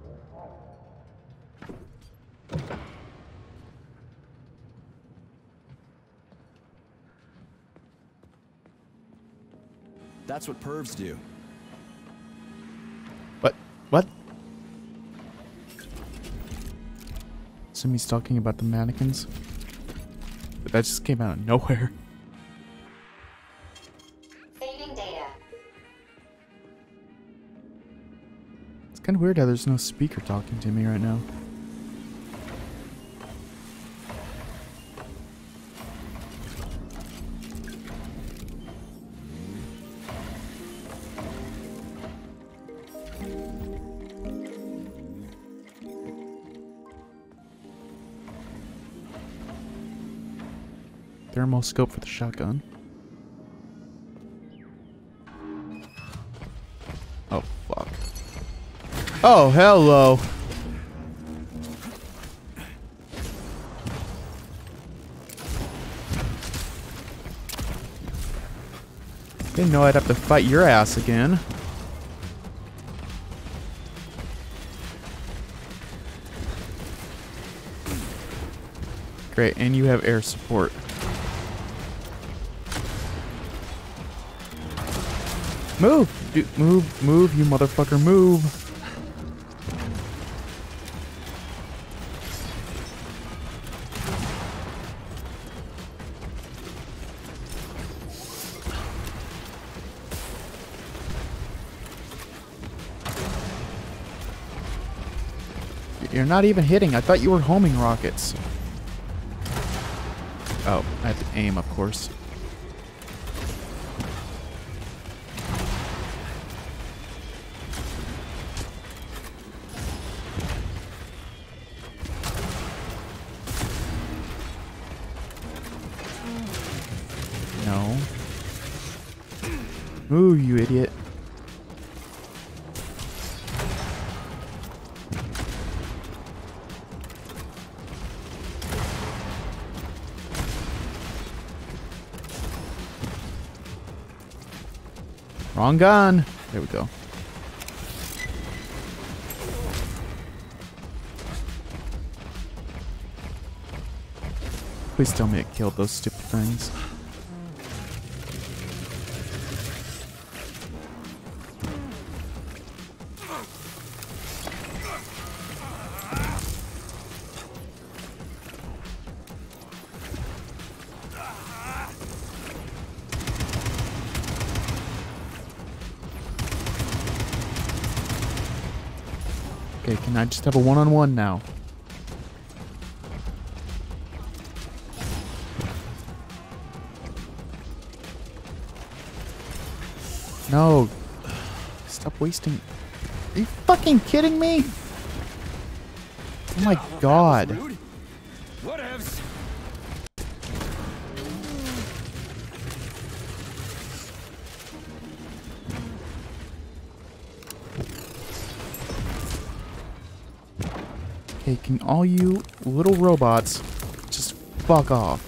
That's what pervs do. What? What? Assume he's talking about the mannequins. But that just came out of nowhere. Saving data. It's kind of weird how there's no speaker talking to me right now. Thermal scope for the shotgun. Oh, fuck. Oh, hello. Didn't know I'd have to fight your ass again. Great, and you have air support. Move! Dude, move, move, you motherfucker, move! You're not even hitting. I thought you were homing rockets. Oh, I have to aim, of course. No. Ooh, you idiot. Wrong gun. There we go. Please tell me it killed those stupid things. Okay, can I just have a one-on-one now? No. Stop wasting. Are you fucking kidding me? Oh my god. Whatevs. Okay, can all you little robots just fuck off?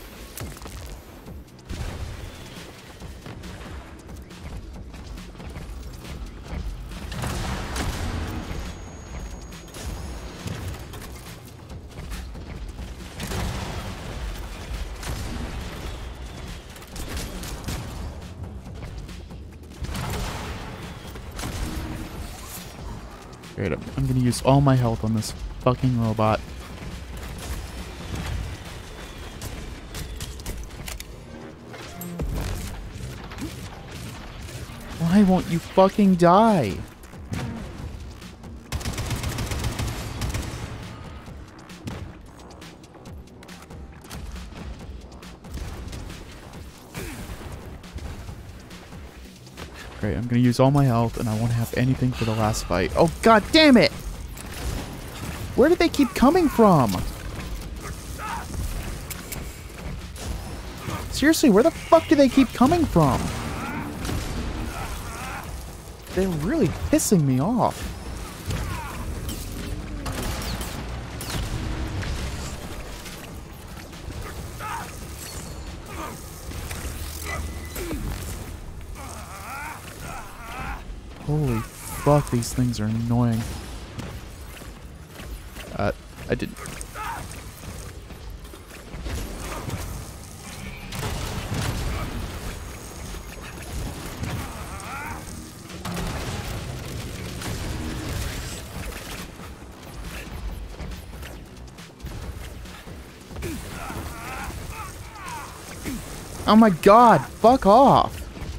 Great, I'm, I'm gonna use all my health on this fucking robot. Why won't you fucking die? Great, I'm gonna use all my health and I won't have anything for the last fight. Oh god damn it! Where did they keep coming from? Seriously, where the fuck do they keep coming from? They're really pissing me off. Holy fuck, these things are annoying. Uh, I didn't... Oh my god, fuck off!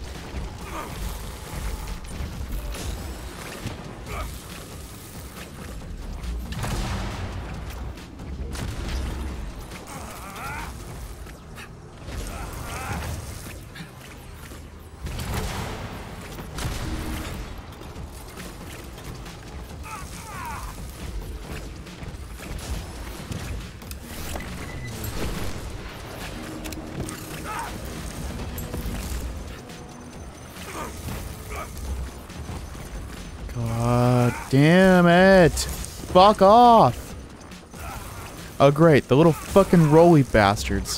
God damn it! Fuck off! Oh great, the little fucking roly bastards.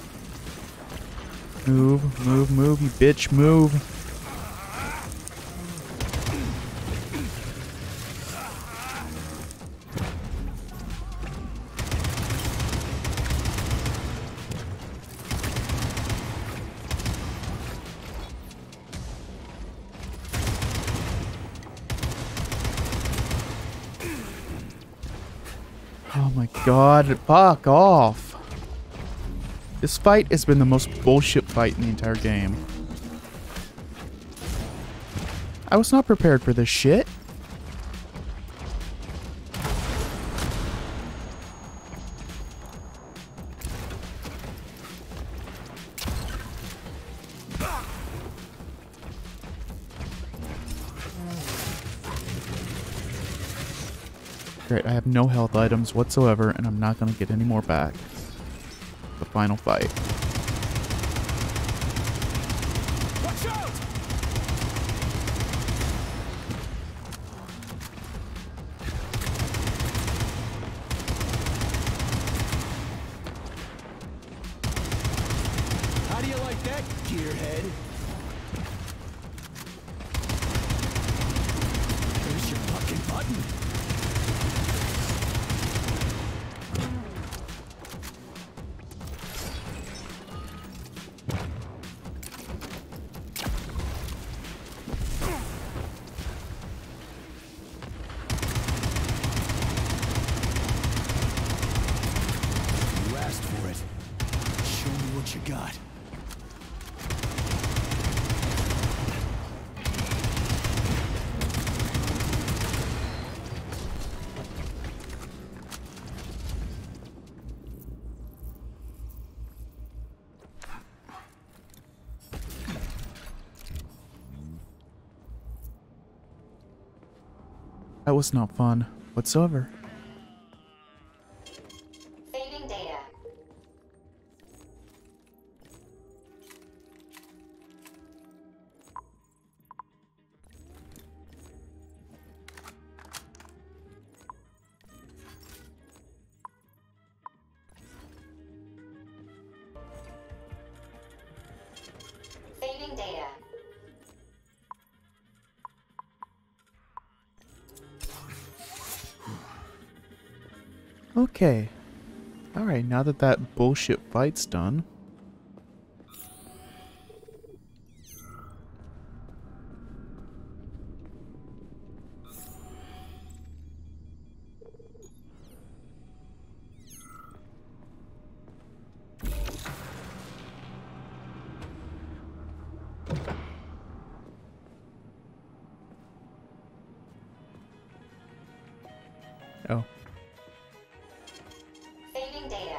Move, move, move, you bitch, move. Oh my god, fuck off. This fight has been the most bullshit fight in the entire game. I was not prepared for this shit. Great, I have no health items whatsoever, and I'm not going to get any more back. The final fight. Watch out! How do you like that, gearhead? There's your fucking button. You got. That was not fun whatsoever. Saving data. Saving data. Okay. Alright, now that that bullshit fight's done. Oh. Saving data.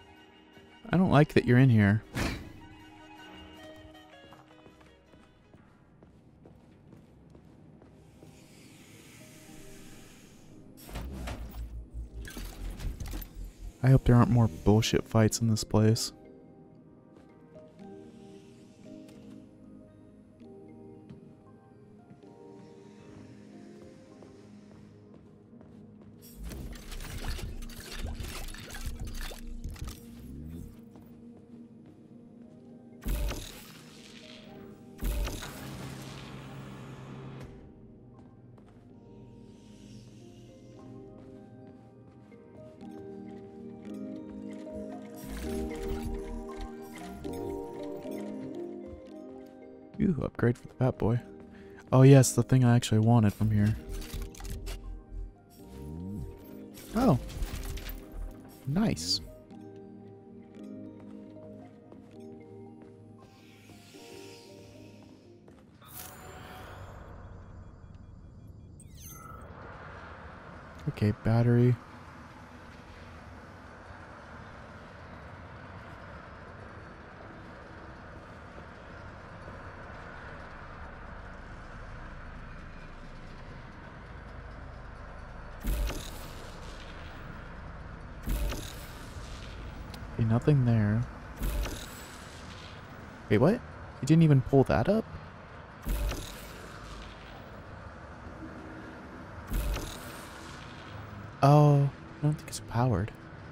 I don't like that you're in here. I hope there aren't more bullshit fights in this place. Ooh, upgrade for the Fat Boy. Oh yes, the thing I actually wanted from here. Oh. Nice. Okay, battery. Okay, nothing there. Wait, what? You didn't even pull that up? Oh, I don't think it's powered.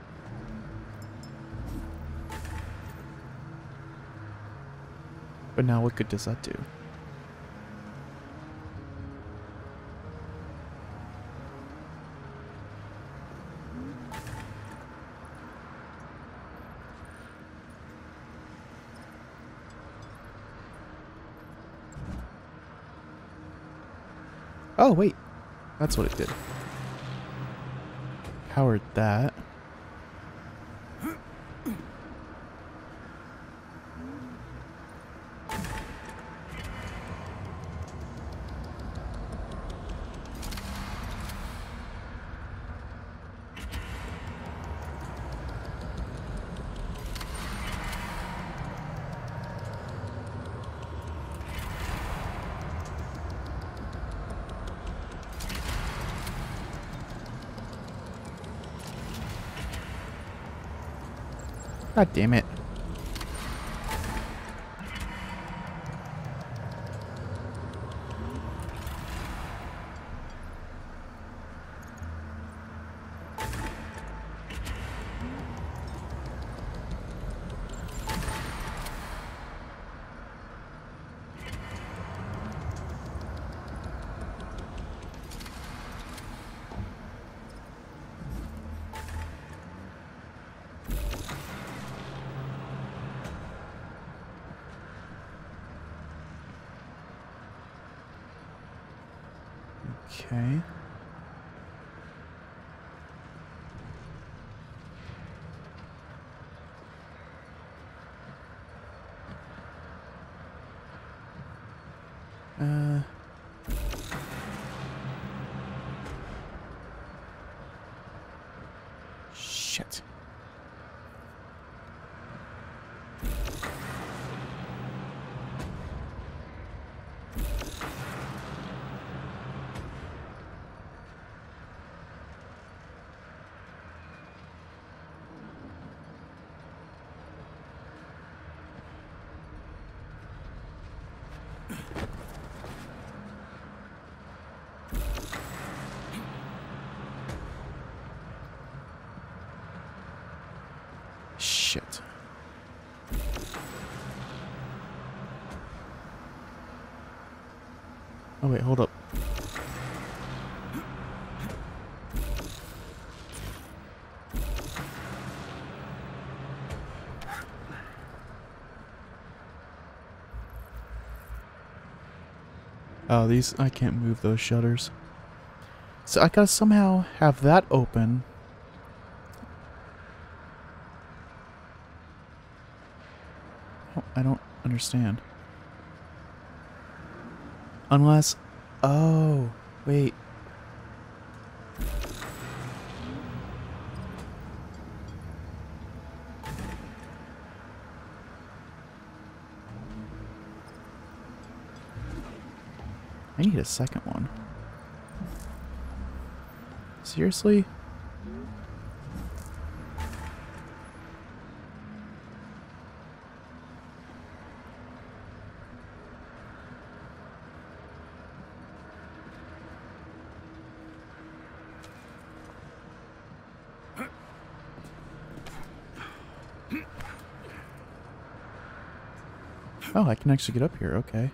But now what good does that do? Oh, wait. That's what it did. Powered that. God damn it. Okay. Uh. Shit. Shit. Oh wait, hold up. Oh, these, I can't move those shutters. So I gotta somehow have that open. Oh, I don't understand. Unless, oh, wait. I need a second one. Seriously? Oh, I can actually get up here. Okay.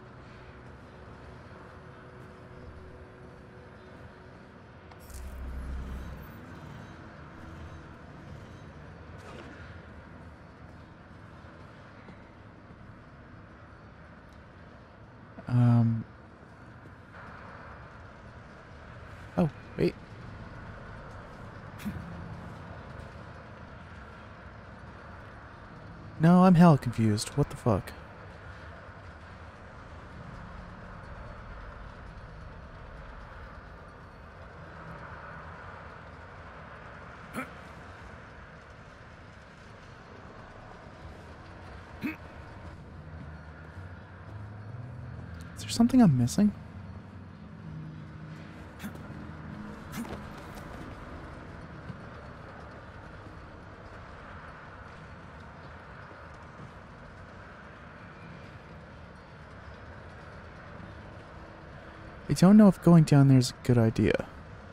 Um. Oh, wait. No, I'm hell confused. What the fuck? Is there something I'm missing? I don't know if going down there is a good idea.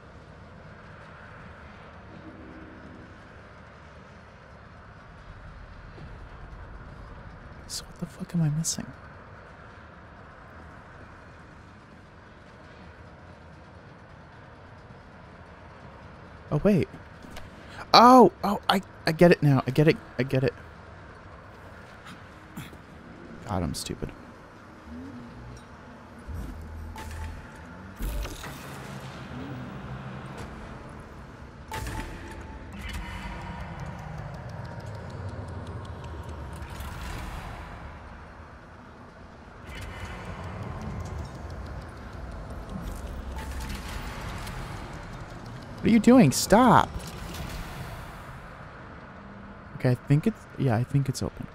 So what the fuck am I missing? Oh, wait. Oh, oh, I, I get it now. I get it. I get it. God, I'm stupid. What are you doing? Stop! Okay, I think it's... Yeah, I think it's open.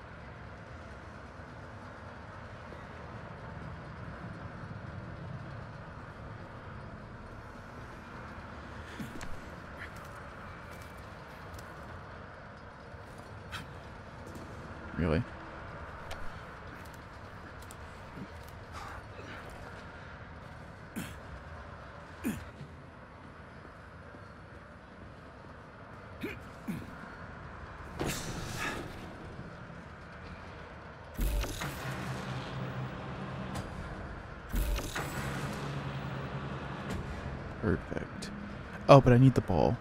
Really? Perfect. Oh, but I need the ball.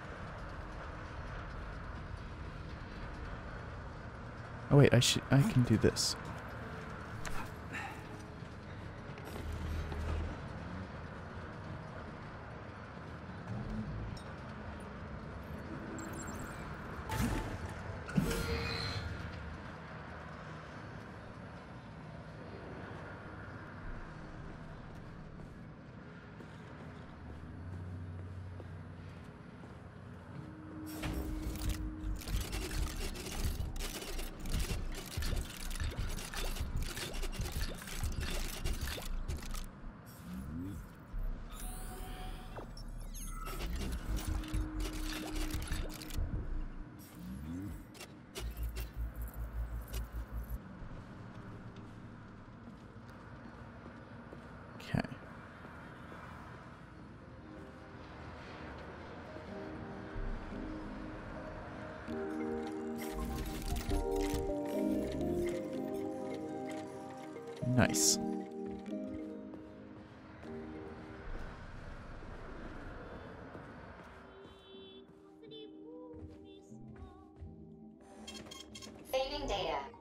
Oh wait, I should I can do this. Okay. Nice. Saving data.